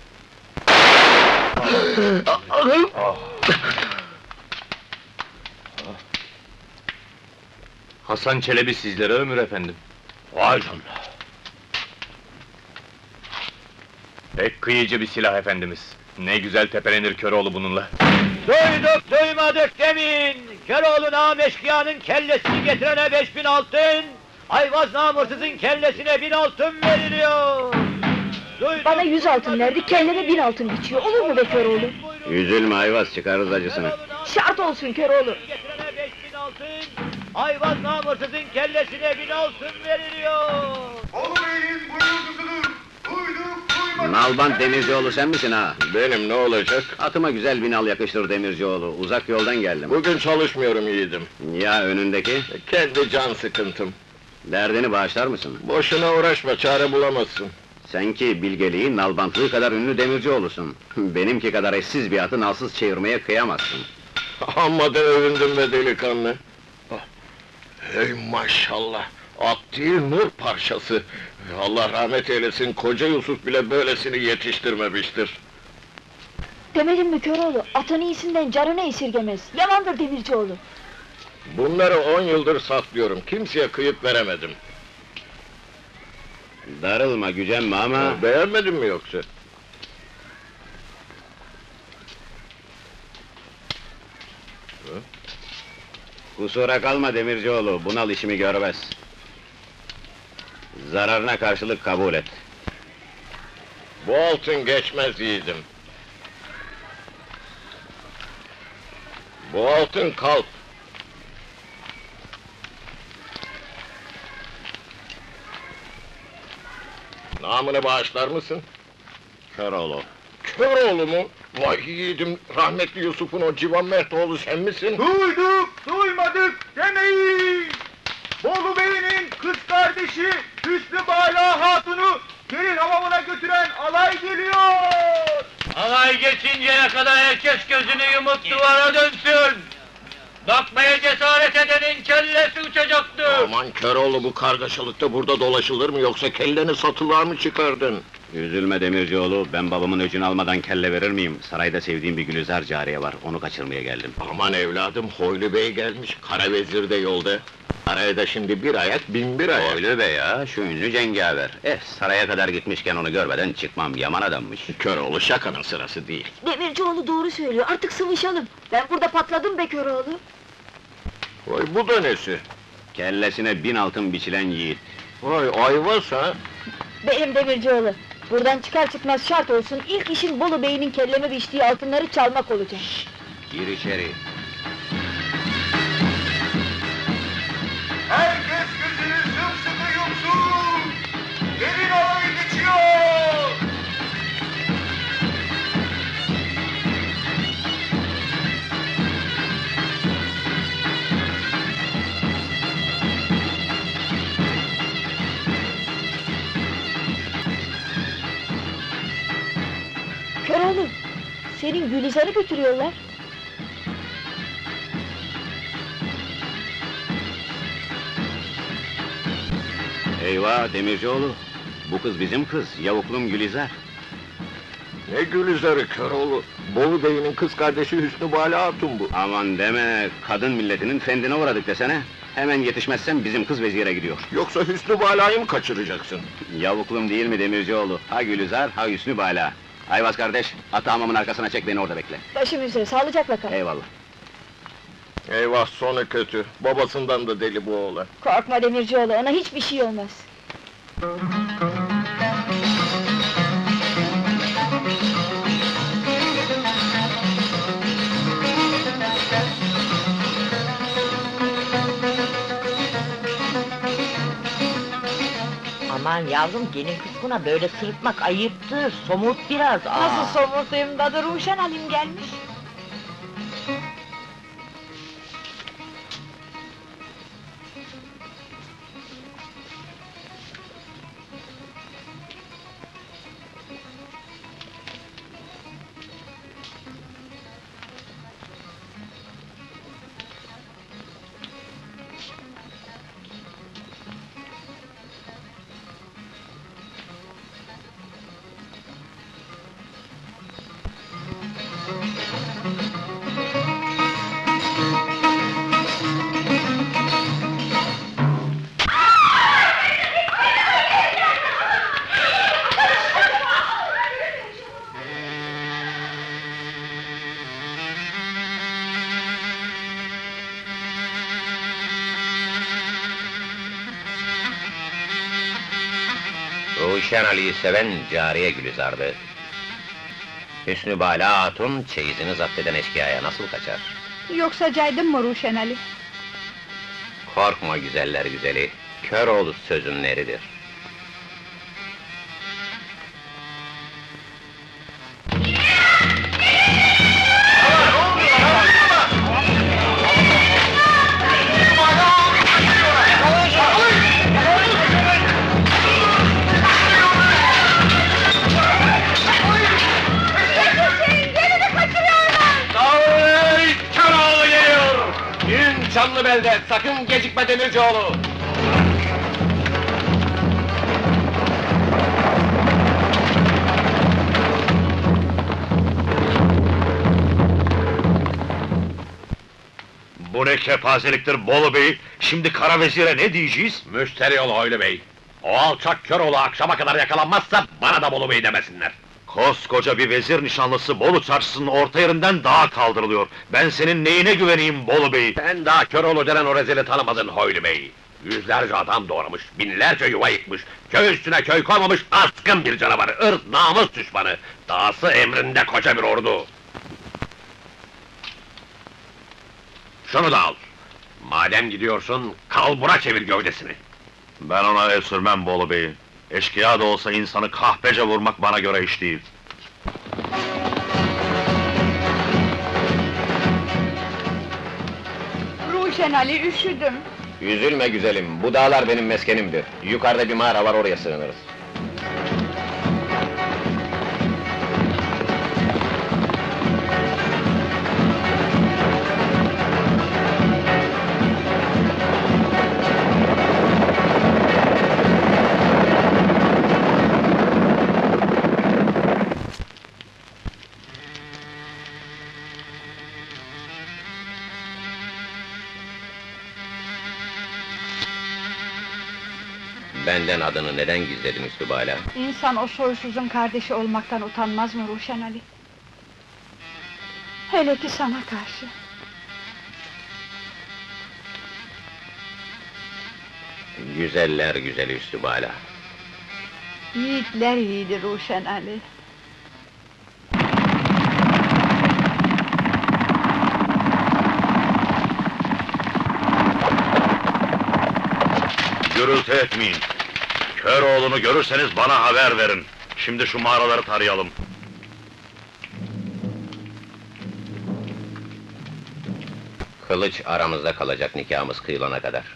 Hasan Çelebi sizlere ömür efendim. Vay canına! Pek kıyıcı bir silah efendimiz. Ne güzel tepelenir Köroğlu bununla. Duyduk duymadık demin! Köroğlu nameşkiyanın kellesini getirene 5000 altın! Ayvaz namursuzun kellesine 1000 altın veriliyor! Bana 100 altın verdi, kendine 1000 altın biçiyor, olur mu be Köroğlu? Üzülme Ayvaz, çıkarırız acısını. Şart olsun Köroğlu! Getirene 5000 altın! Ayvaz namursuzun kellesine 1000 altın veriliyor! Bolu Bey'in buyurdusudur. Duyduk duymadık. Nalbant Demircioğlu sen misin ha? Benim ne olacak? Atıma güzel bir nal yakıştır Demircioğlu, uzak yoldan geldim. Bugün çalışmıyorum yiğidim. Ya önündeki? Kendi can sıkıntım. Derdini bağışlar mısın? Boşuna uğraşma, çare bulamazsın. Sen ki bilgeliği, nalbantlığı kadar ünlü Demircioğlu'sun. Benimki kadar eşsiz bir atı nalsız çevirmeye kıyamazsın. Amma da övündüm be delikanlı. Hey maşallah! At değil, nur parçası! Allah rahmet eylesin, koca Yusuf bile böylesini yetiştirmemiştir. Demedim mi Köroğlu, atın iyisinden canını esirgemez, yalandır Demircioğlu! Bunları 10 yıldır saklıyorum, kimseye kıyıp veremedim. Darılma, gücenme ama... Beğenmedin mi yoksa? Kusura kalma Demircioğlu, bunal işimi görmez. Zararına karşılık kabul et. Bu altın geçmez yiğidim. Bu altın kalp. Namını bağışlar mısın? Köroğlu. Köroğlu mu? Vay yiğidim, rahmetli Yusuf'un o civan Mehtoğlu sen misin? Duyduk, duymadık demeyin! Bolu Bey'in kız kardeşi Hüsnü Bala Hatun'u gelin hamamına götüren alay geliyor! Alay geçinceye kadar herkes gözünü yumup duvara dönsün! Bakmaya cesaret edenin kellesi uçacaktır! Aman Köroğlu, bu kargaşalıkta burada dolaşılır mı, yoksa kelleni satılığa mı çıkardın? Üzülme Demircioğlu, ben babamın öcünü almadan kelle verir miyim? Sarayda sevdiğim bir Gülizar cariye var, onu kaçırmaya geldim. Aman evladım, Hoylu Bey gelmiş, kara vezir de yolda. Araya da şimdi bir ayak, 1001 ayak. Hoylu Bey ya, şu ünlü cengaver. Saraya kadar gitmişken onu görmeden çıkmam, yaman adammış. Köroğlu, şakanın sırası değil. Demircioğlu doğru söylüyor, artık sıvışalım! Ben burada patladım be Köroğlu! Vay, bu da nesi? Kellesine 1000 altın biçilen yiğit. Vay, Ayvaz ha? Benim Demircioğlu! Buradan çıkar çıkmaz şart olsun, ilk işin Bolu Bey'in kelleme biçtiği altınları çalmak olacak! Gir içeri. Köroğlu, senin Gülizar'ı götürüyorlar. Eyvah Demircioğlu! Bu kız bizim kız, yavuklum Gülizar. Ne Gülizar'ı Köroğlu? Bolu Bey'in kız kardeşi Hüsnü Bala Hatun bu. Aman deme, kadın milletinin fendine uğradık desene. Hemen yetişmezsem bizim kız vezire gidiyor. Yoksa Hüsnü Bala'yı mı kaçıracaksın? Yavuklum değil mi Demircioğlu? Ha Gülizar, ha Hüsnü Bala. Ayvaz kardeş, atı hamamın arkasına çek, beni orada bekle. Başım üzere, sağlıcakla kal. Eyvallah. Eyvah, sonu kötü. Babasından da deli bu oğlan. Korkma Demircioğlu, ona hiçbir şey olmaz. Aman yavrum, gelin kısmına böyle sırıtmak ayıptır, somurt biraz. Nasıl somurtayım, dadı Ruşen Halim gelmiş. Ruşen Ali'yi seven cariye Gülizar'dı. Hüsnü Bala Hatun, çeyizini zapt eden eşkıyaya nasıl kaçar? Yoksa caydın mı Ruşen Ali? Korkma güzeller güzeli, Köroğlu sözün eridir. Çamlıbel'de, sakın gecikme Demircioğlu! Bu ne kepazeliktir Bolu Bey? Şimdi kara vezire ne diyeceğiz? Müşteri ol Hoylu Bey! O alçak Köroğlu akşama kadar yakalanmazsa, bana da Bolu Bey demesinler! Koskoca bir vezir nişanlısı Bolu çarşısının orta yerinden dağa kaldırılıyor. Ben senin neyine güveneyim Bolu Bey? Sen daha Köroğlu denen o rezili tanımadın Hoylu Bey! Yüzlerce adam doğramış, binlerce yuva yıkmış, köy üstüne köy koymamış azgın bir canavar, ırz namus düşmanı! Dahası emrinde koca bir ordu! Şunu da al! Madem gidiyorsun, kalbura çevir gövdesini! Ben ona el sürmem Bolu Bey. Eşkıya da olsa insanı kahpece vurmak bana göre iş değil. Ruşen Ali, üşüdüm. Üzülme güzelim, bu dağlar benim meskenimdir. Yukarıda bir mağara var, oraya sığınırız. Benden adını neden gizledin Hüsnü Bala? İnsan o soysuzun kardeşi olmaktan utanmaz mı Ruşen Ali? Hele ki sana karşı. Güzeller güzeli Hüsnü Bala. Yiğitler yiğidi Ruşen Ali. Gürültü etmeyin. Köroğlu'nu görürseniz bana haber verin. Şimdi şu mağaraları tarayalım. Kılıç aramızda kalacak nikahımız kıyılana kadar.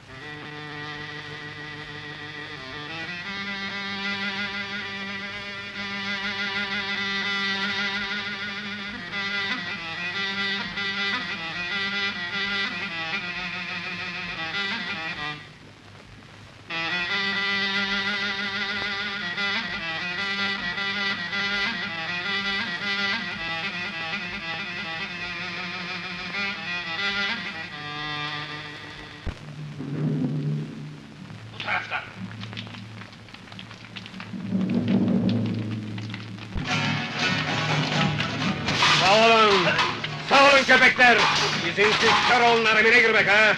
Ulan köpekler! İzinsiz Köroğlu'nun aramine girmek ha!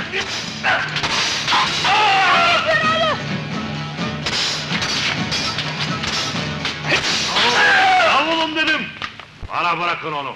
Davulun dedim! Bana bırakın onu!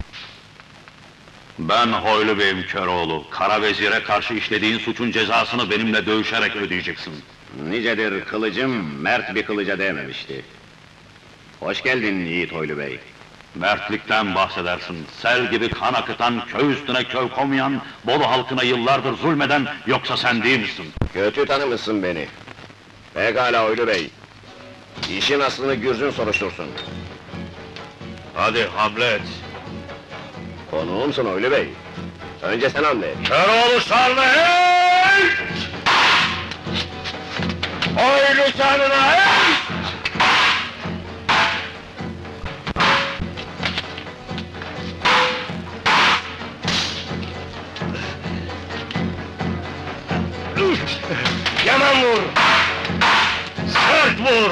Ben Hoylu Bey'im Köroğlu. Kara vezire karşı işlediğin suçun cezasını benimle dövüşerek ödeyeceksin. Nicedir kılıcım, mert bir kılıca değmemişti. Hoş geldin Yiğit Hoylu Bey. Mertlikten bahsedersin. Sel gibi kan akıtan, köy üstüne köy komayan, Bolu halkına yıllardır zulmeden, yoksa sen değil misin? Kötü tanımışsın beni. Pekala Hoylu Bey. İşin aslını Gürzün soruştursun. Hadi hamle et. Konuğumsun Hoylu Bey. Önce sen hamle et. Köroğlu Sarlı hey! Hoylu Sarlı'na hey! Yaman vur! Sert vur!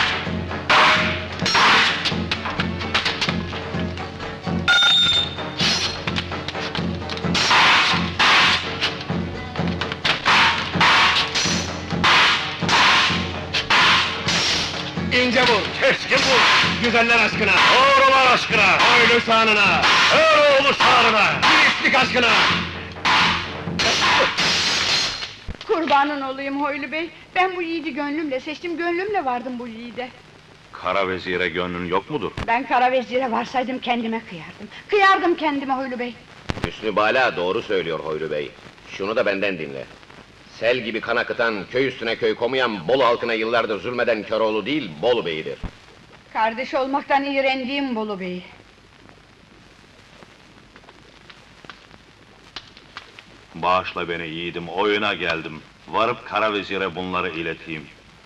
İnce vur, keskin vur! Güzeller aşkına! Doğrular aşkına! Hoylu sağınına! Köroğlu Sarlı'na! Birislik aşkına! Kurbanın olayım Hoylu Bey. Ben bu yiğidi gönlümle seçtim, gönlümle vardım bu yiğide. Kara vezire gönlün yok mudur? Ben kara vezire varsaydım kendime kıyardım. Kıyardım kendime Hoylu Bey. Hüsnü Bala doğru söylüyor Hoylu Bey. Şunu da benden dinle. Sel gibi kan akıtan, köy üstüne köy komayan, Bolu halkına yıllardır zulmeden Köroğlu değil, Bolu Bey'idir. Kardeş olmaktan iğrendiğim Bolu Bey. Bağışla beni yiğidim, oyuna geldim. Varıp kara vezire bunları ileteyim.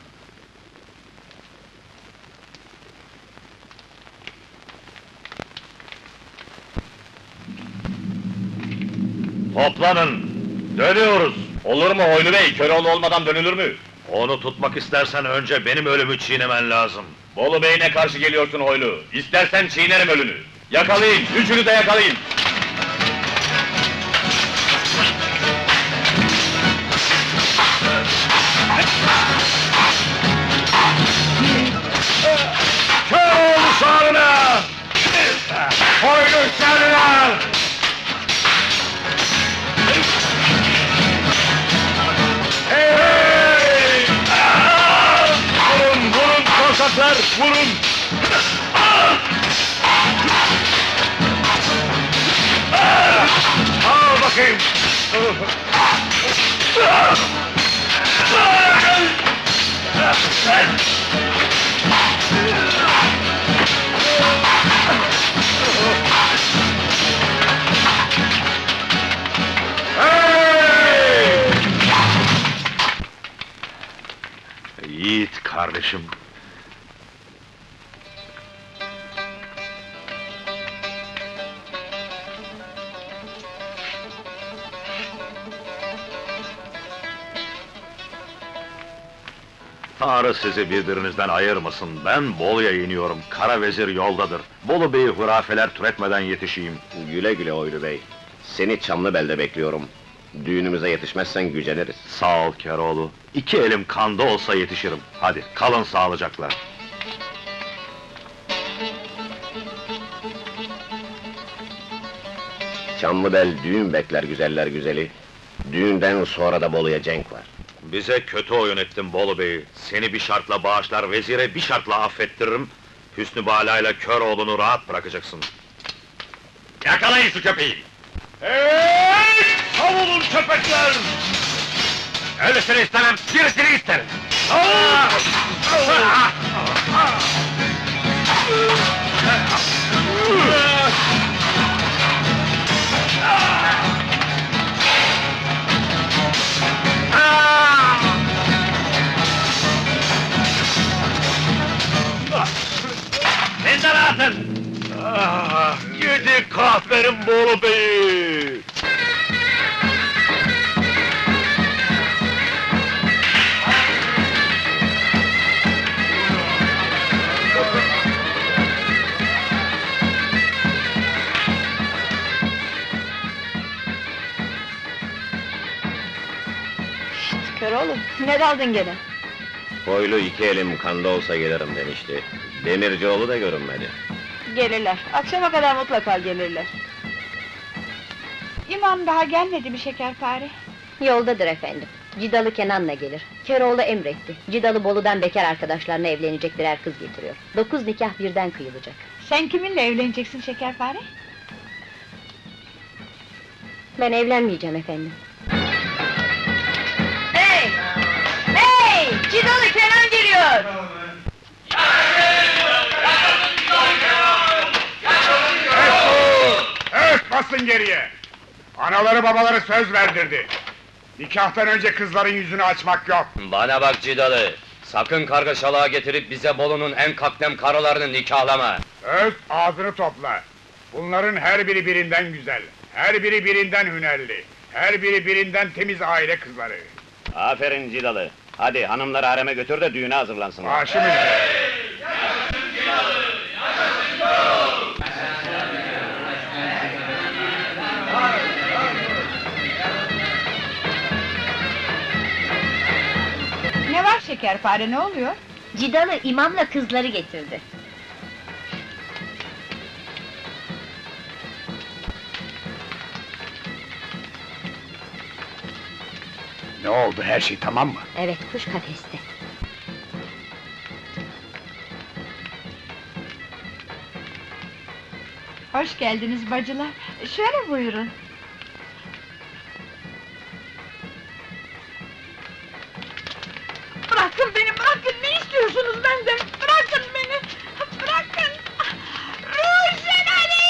Toplanın! Dönüyoruz! Olur mu Hoylu Bey? Köroğlu olmadan dönülür mü? Onu tutmak istersen önce benim ölümü çiğnemen lazım. Bolu Bey'ine karşı geliyorsun Hoylu. İstersen çiğnerim ölünü. Yakalayın, üçünü de yakalayın! Köroğlu sağına! Hoylu sağına! Hey! Vurun, vurun korsaklar, vurun! Al bakayım! Yiğit kardeşim! Tanrı sizi birbirinizden ayırmasın. Ben Bolu'ya iniyorum. Kara vezir yoldadır. Bolu Bey'i hurafeler türetmeden yetişeyim. Güle güle Hoylu Bey. Seni Çamlıbel'de bekliyorum. Düğünümüze yetişmezsen güceniriz. Sağ ol Keroğlu. İki elim kanda olsa yetişirim. Hadi kalın sağlıcakla. Çamlıbel düğün bekler güzeller güzeli. Düğünden sonra da Bolu'ya cenk var. Bize kötü oyun ettin Bolu Bey. Seni bir şartla bağışlar, vezire bir şartla affettiririm. Hüsnü Bala'yla Köroğlu'nu rahat bırakacaksın. Yakalayın şu köpeği! Hey! Savunun köpekler! Öylesini istemem, birisini isterim! Zindana atın! Yedi kahverim Bolu Bey'i! Ne daldın gene? Koylu iki elim kanda olsa gelirim demişti. Demircioğlu da görünmedi. Gelirler, akşama kadar mutlaka gelirler. İmam daha gelmedi mi Şekerpare? Yoldadır efendim. Cidalı Kenan'la gelir. Köroğlu emretti. Cidalı Bolu'dan bekar arkadaşlarına evlenecek birer kız getiriyor. 9 nikah birden kıyılacak. Sen kiminle evleneceksin Şekerpare? Ben evlenmeyeceğim efendim. Hey! Hey! Cidalı Kenan geliyor! Evet, basın geriye! Anaları babaları söz verdirdi. Nikahtan önce kızların yüzünü açmak yok. Bana bak Cidalı! Sakın kargaşalığa getirip bize Bolu'nun en kaknem karılarını nikahlama! Öz, ağzını topla! Bunların her biri birinden güzel, her biri birinden hünerli, her biri birinden temiz aile kızları. Aferin Cidalı. Hadi hanımları hareme götür de düğüne hazırlansınlar. Başım üzere. Ne var Şekerpare, ne oluyor? Cidalı imamla kızları getirdi. Ne oldu, her şey tamam mı? Evet, kuş kafeste. Hoş geldiniz bacılar. Şöyle buyurun. Bırakın beni, bırakın! Ne istiyorsunuz benden? Bırakın beni! Bırakın! Ruşen Ali!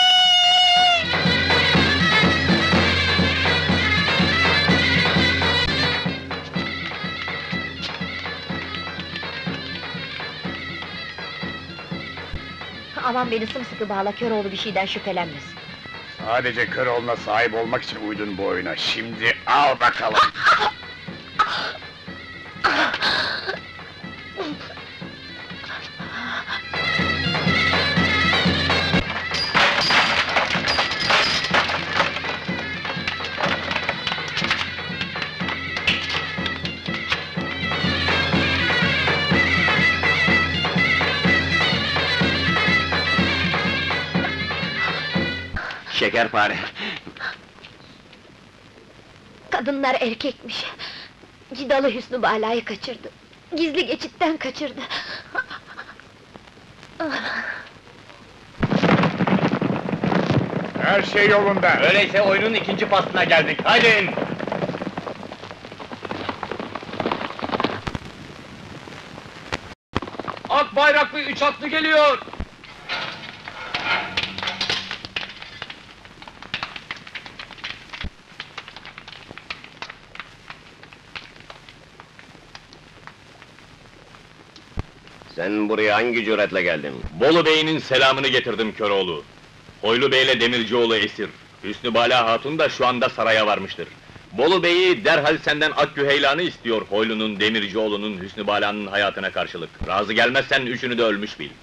Aman beni sımsıkı bağla, Köroğlu bir şeyden şüphelenmesin. Sadece Köroğlu'na sahip olmak için uydun bu oyuna. Şimdi al bakalım! Şekerpare. Kadınlar erkekmiş. Cidalı Hüsnü Bala'yı kaçırdı. Gizli geçitten kaçırdı. Her şey yolunda! Öyleyse oyunun ikinci faslına geldik, haydi! Ak bayraklı üç atlı geliyor! Sen buraya hangi cüretle geldin? Bolu Bey'in selamını getirdim Köroğlu. Hoylu Bey'le Demircioğlu esir. Hüsnü Bala Hatun da şu anda saraya varmıştır. Bolu Bey'i derhal senden Akgüheylan'ı istiyor Hoylu'nun, Demircioğlu'nun, Hüsnü Bala'nın hayatına karşılık. Razı gelmezsen üçünü de ölmüş bil.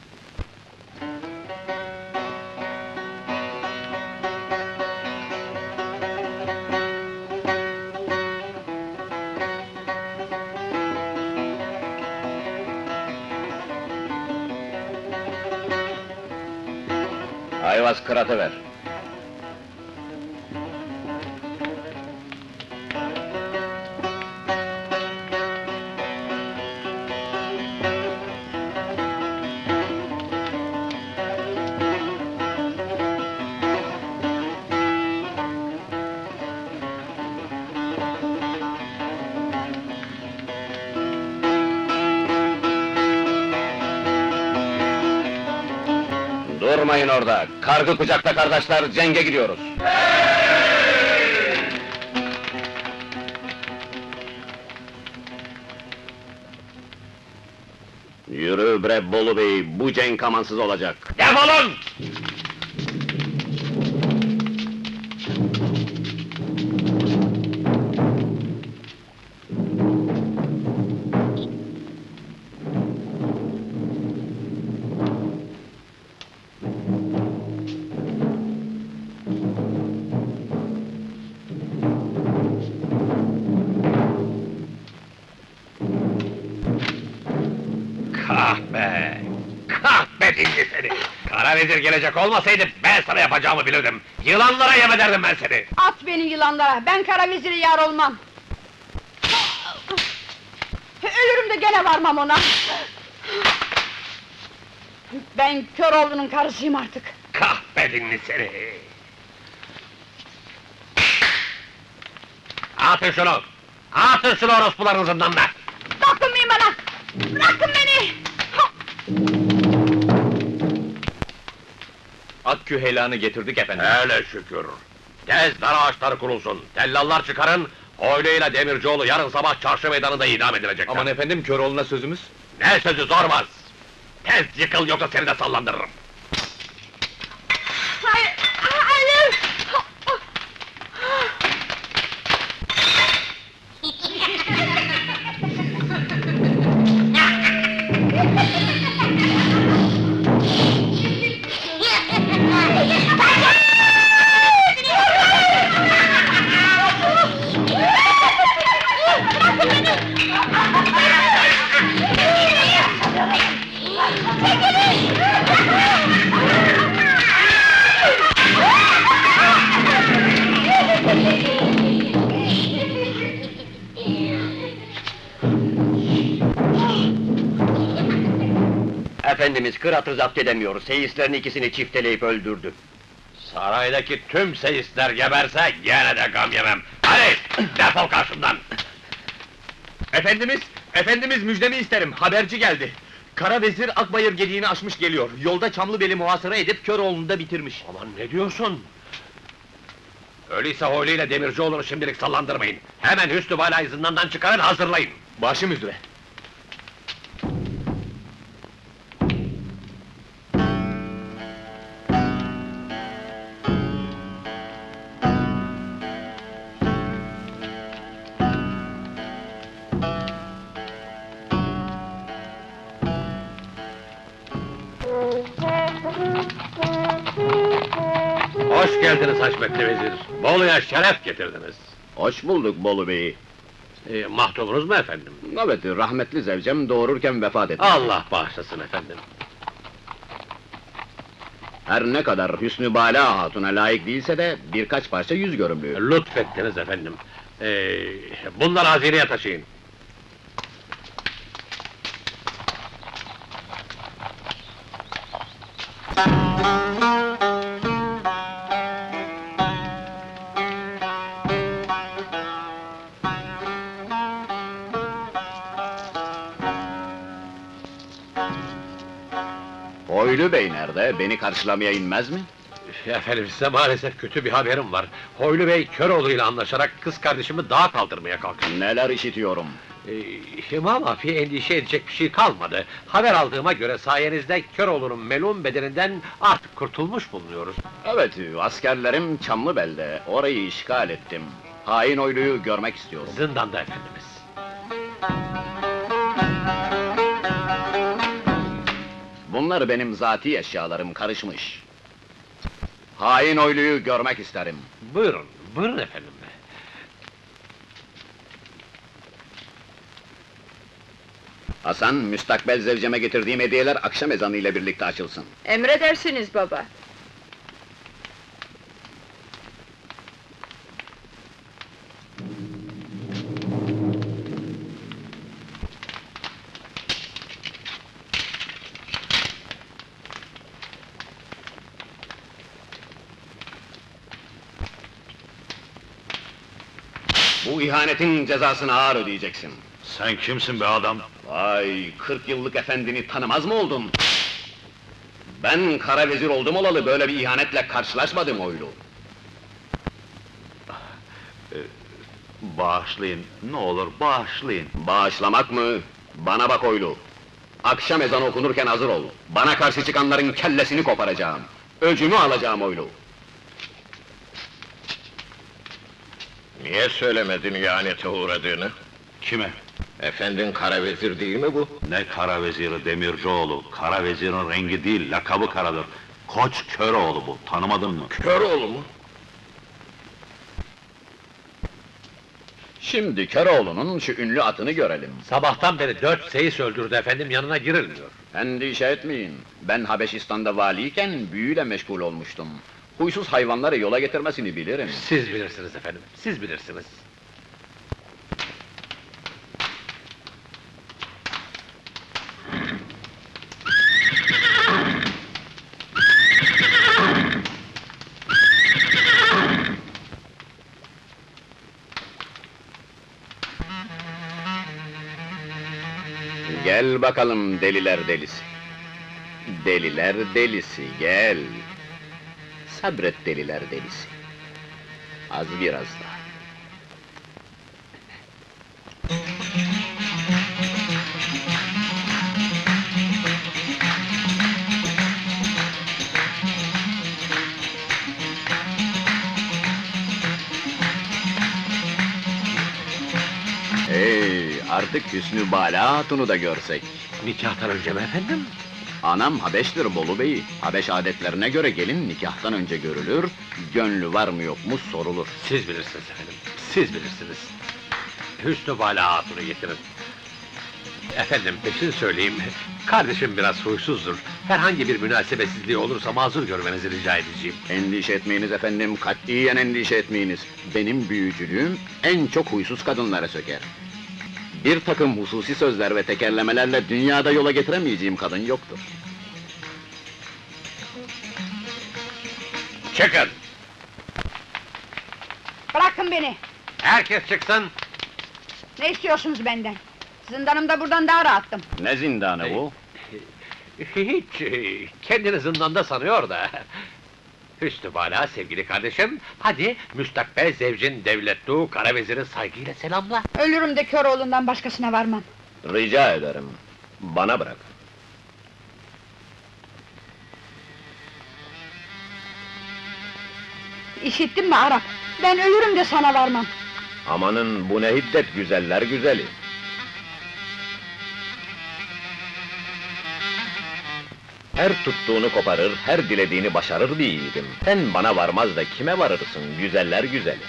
Ayvaz kıratı ver. Durmayın orada! Kargı kucakta kardeşler, cenge gidiyoruz! Yürü bre Bolu Bey, bu cenk amansız olacak! Defolun! Kedinli seni! Kara vezir gelecek olmasaydı ben sana yapacağımı bilirdim! Yılanlara yem ederdim ben seni! At beni yılanlara, ben kara vezire yar olmam! Ölürüm de gene varmam ona! Ben Köroğlu'nun karısıyım artık! Kahpedinli seni! Atın şunu! Atın şunu orospuların zindanına! Dokunmayın bana! Bırakın beni! Akkü helanı getirdik efendim. Hele şükür! Tez dar ağaçları kurulsun, tellallar çıkarın, Hoylu ile Demircioğlu yarın sabah çarşı meydanında idam edilecekler. Aman efendim, Köroğlu'na sözümüz. Ne sözü zormaz! Tez yıkıl yoksa seni de sallandırırım! Hayır! Hayır! Efendimiz Kırat'ı zapt edemiyor, seyislerin ikisini çifteleyip öldürdü. Saraydaki tüm seyisler geberse gene de gam yemem! Hadi defol karşımdan! Efendimiz müjdemi isterim, haberci geldi. Kara vezir Akbayır gediğini aşmış geliyor. Yolda Çamlıbel'i muhasara edip Köroğlu'nu da bitirmiş. Aman ne diyorsun? Öyleyse Hoylu ile Demircioğlu'nu şimdilik sallandırmayın! Hemen Hüsnü Bala'yı zindandan çıkarın, hazırlayın! Başım üzere. Hoş geldiniz Haşmetli Vezir! Bolu'ya şeref getirdiniz! Hoş bulduk Bolu Bey'i. Mahdumunuz mu efendim? Evet, rahmetli zevcem doğururken vefat etti. Allah bağışlasın efendim! Her ne kadar Hüsnü Bala Hatun'a layık değilse de birkaç parça yüz görümlü. Lütfettiniz efendim! Bunları hazineye taşıyın! Hoylu Bey nerede? Beni karşılamaya inmez mi? Efendim size maalesef kötü bir haberim var. Hoylu Bey Köroğlu ile anlaşarak kız kardeşimi dağa kaldırmaya kalkıyor. Neler işitiyorum? Ama endişe edecek bir şey kalmadı. Haber aldığıma göre sayenizde Köroğlu'nun melun bedeninden artık kurtulmuş bulunuyoruz. Evet, askerlerim Çamlıbel'de. Orayı işgal ettim. Hain Hoylu'yu görmek istiyorum. Zindanda efendimiz. Bunlar benim zati eşyalarım, karışmış. Hain Hoylu'yu görmek isterim. Buyurun, buyurun efendim. Hasan, müstakbel zevceme getirdiğim hediyeler akşam ezanı ile birlikte açılsın. Emredersiniz baba. Bu ihanetin cezasını ağır ödeyeceksin. Sen kimsin be adam? Vay, 40 yıllık efendini tanımaz mı oldun? Ben kara vezir oldum olalı böyle bir ihanetle karşılaşmadım Hoylu. Bağışlayın, ne olur bağışlayın. Bağışlamak mı? Bana bak Hoylu. Akşam ezanı okunurken hazır ol. Bana karşı çıkanların kellesini koparacağım. Öcümü alacağım Hoylu. Niye söylemedin ihanete uğradığını? Kime? Efendin kara vezir değil mi bu? Ne kara veziri Demircioğlu, kara vezirin rengi değil, lakabı karadır. Koç Köroğlu bu, tanımadın mı? Köroğlu mu? Şimdi Köroğlu'nun şu ünlü atını görelim. Sabahtan beri 4 seyis öldürdü efendim, yanına girilmiyor. Endişe etmeyin. Ben Habeşistan'da valiyken büyüyle meşgul olmuştum. Huysuz hayvanları yola getirmesini bilirim. Siz bilirsiniz efendim, siz bilirsiniz. Gel bakalım deliler delisi. Deliler delisi, gel. Sabret deliler delisi. Az biraz daha. Artık Hüsnü Bala Hatun'u da görsek. Nikahtan önce mi efendim? Anam Habeş'tir Bolu Bey. Habeş adetlerine göre gelin nikahtan önce görülür, gönlü var mı yok mu sorulur. Siz bilirsiniz efendim, siz bilirsiniz. Hüsnü Bala Hatun'u getirin. Efendim, peşin söyleyeyim, kardeşim biraz huysuzdur. Herhangi bir münasebetsizliği olursa mazur görmenizi rica edeceğim. Endişe etmeyiniz efendim, katiyen endişe etmeyiniz. Benim büyücülüğüm en çok huysuz kadınlara söker. Bir takım hususi sözler ve tekerlemelerle dünyada yola getiremeyeceğim kadın yoktur. Çıkın! Bırakın beni! Herkes çıksın! Ne istiyorsunuz benden? Zindanımda buradan daha rahattım. Ne zindanı bu? Hiç, kendini zindanda sanıyor da. Hüsnü Bala sevgili kardeşim, hadi müstakbel zevcin devletlu karaveziri saygıyla selamla. Ölürüm de Köroğlu'ndan başkasına varmam. Rica ederim, bana bırak. İşittin mi Arap? Ben ölürüm de sana varmam. Amanın bu ne hiddet güzeller güzeli. Her tuttuğunu koparır, her dilediğini başarır bir yiğidim. Sen bana varmaz da kime varırsın güzeller güzeli?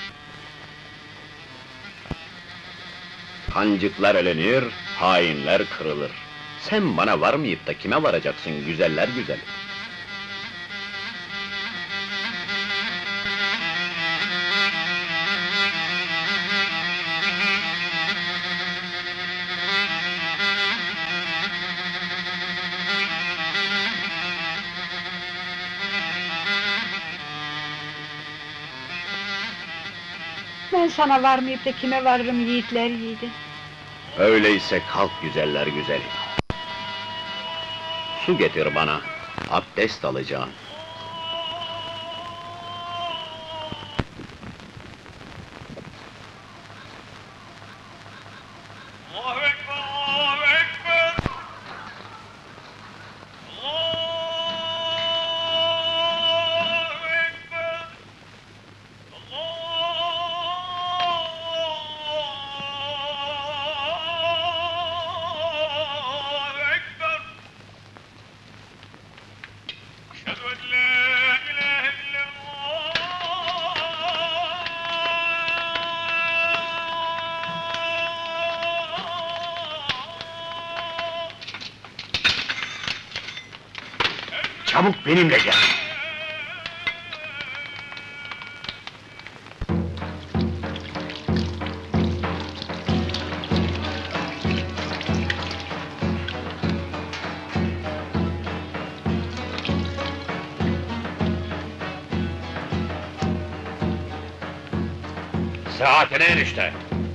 Kancıklar elenir, hainler kırılır. Sen bana varmayıp da kime varacaksın güzeller güzeli? Ben sana varmayıp da kime varırım yiğitler yiğidi? Öyleyse kalk güzeller güzeli. Su getir bana, abdest alacağım. Çabuk benimle gel! Saatine enişte!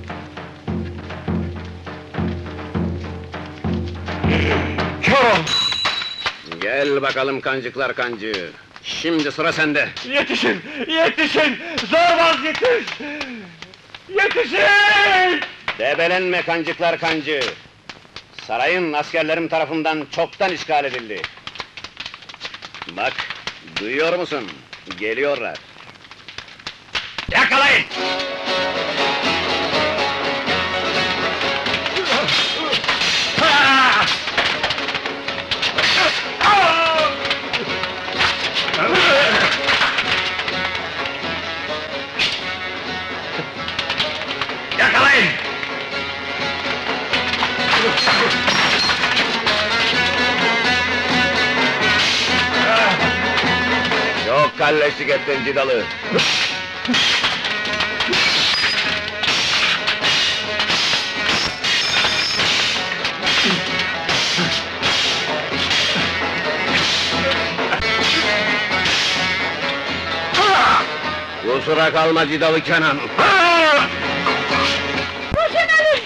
Gel bakalım kancıklar kancı. Şimdi sıra sende. Yetişin! Yetişin! Zorbaz yetiş! Yetişin! Debelenme kancıklar kancı. Sarayın askerlerim tarafından çoktan işgal edildi. Bak, duyuyor musun? Geliyorlar. Yakalayın! Yakalayın! kalleşlik ettin Cidalı. Kusura kalma Cidalı Kenan. Kurşun Ali!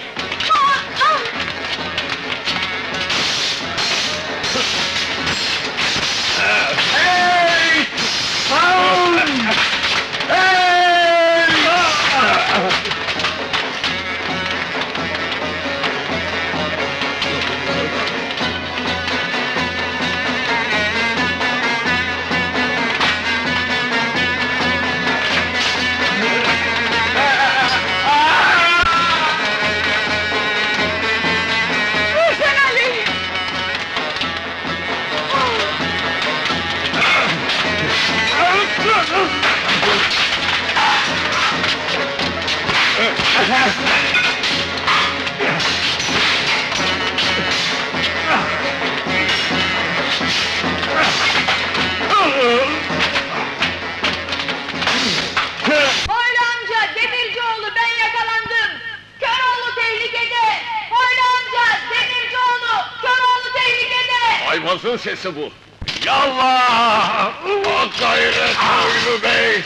Hoylu amca, Demircioğlu, ben yakalandım! Köroğlu tehlikede! Hoylu amca, Demircioğlu, Köroğlu tehlikede! Ayvaz'ın sesi bu. Yallah! O gayret Hoylu Bey!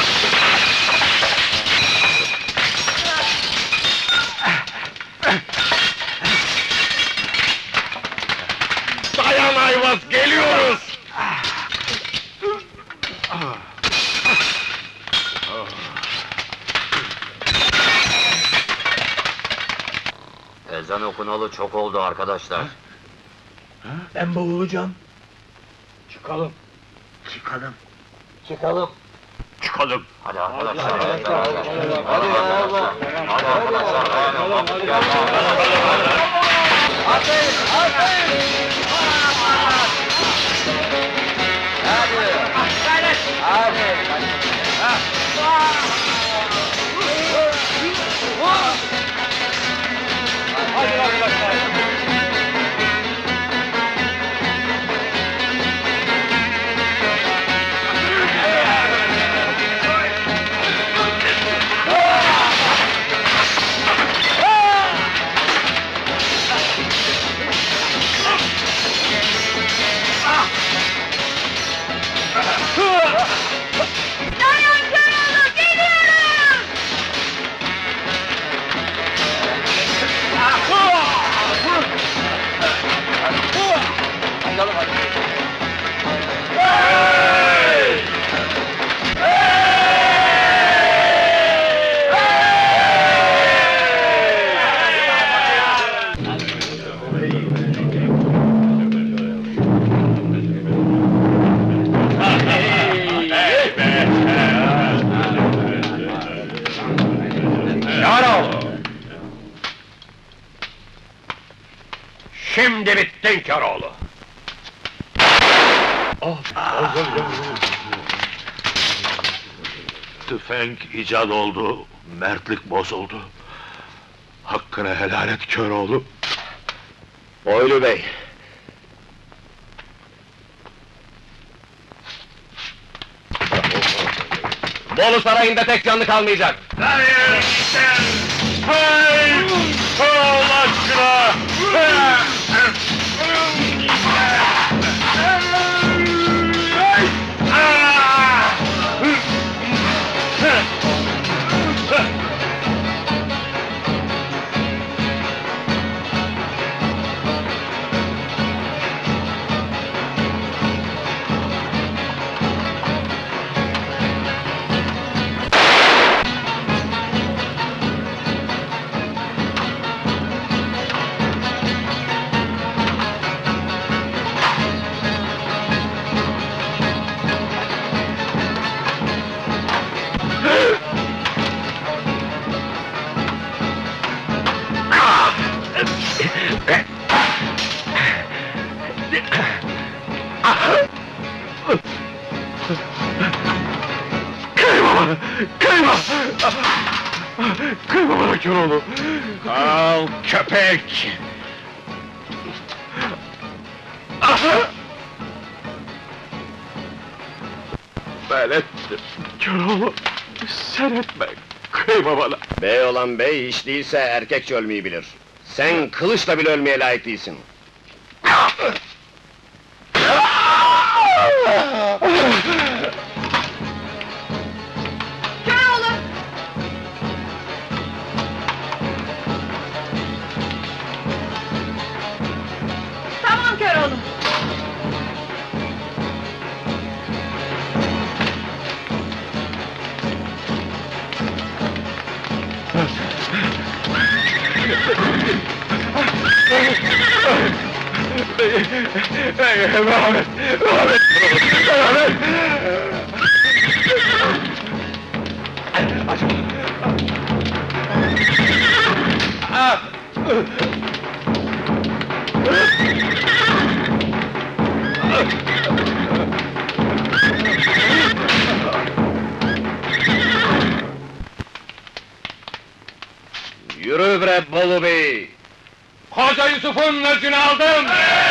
Dayan Ayvaz, geliyoruz! Ezan okunalı çok oldu arkadaşlar. Ben boğulacağım. Çıkalım. Çıkalım. Çıkalım. Çıkalım. Hadi arkadaşlar. Hadi arkadaşlar. Hadi arkadaşlar. Dayan Köroğlu, geliyorum! Köroğlu! Şimdi bittin Köroğlu! Tüfenk icat oldu, mertlik bozuldu. Hakkını helal et Köroğlu. Hoylu Bey! Bolu Sarayı'nda tek canlı kalmayacak! Hayır! Hey! Allah aşkına! Kıyma! Kıyma bana Köroğlu! Al köpek! Ben ettim. Köroğlu, sen etme. Kıyma bana. Bey olan bey, hiç değilse erkekçe ölmeyi bilir. Sen kılıçla bile ölmeye layık değilsin. Köroğlu! Tamam Köroğlu. Rahmet! Yürü bre Bolu Bey! Koca Yusuf'un öcünü aldım!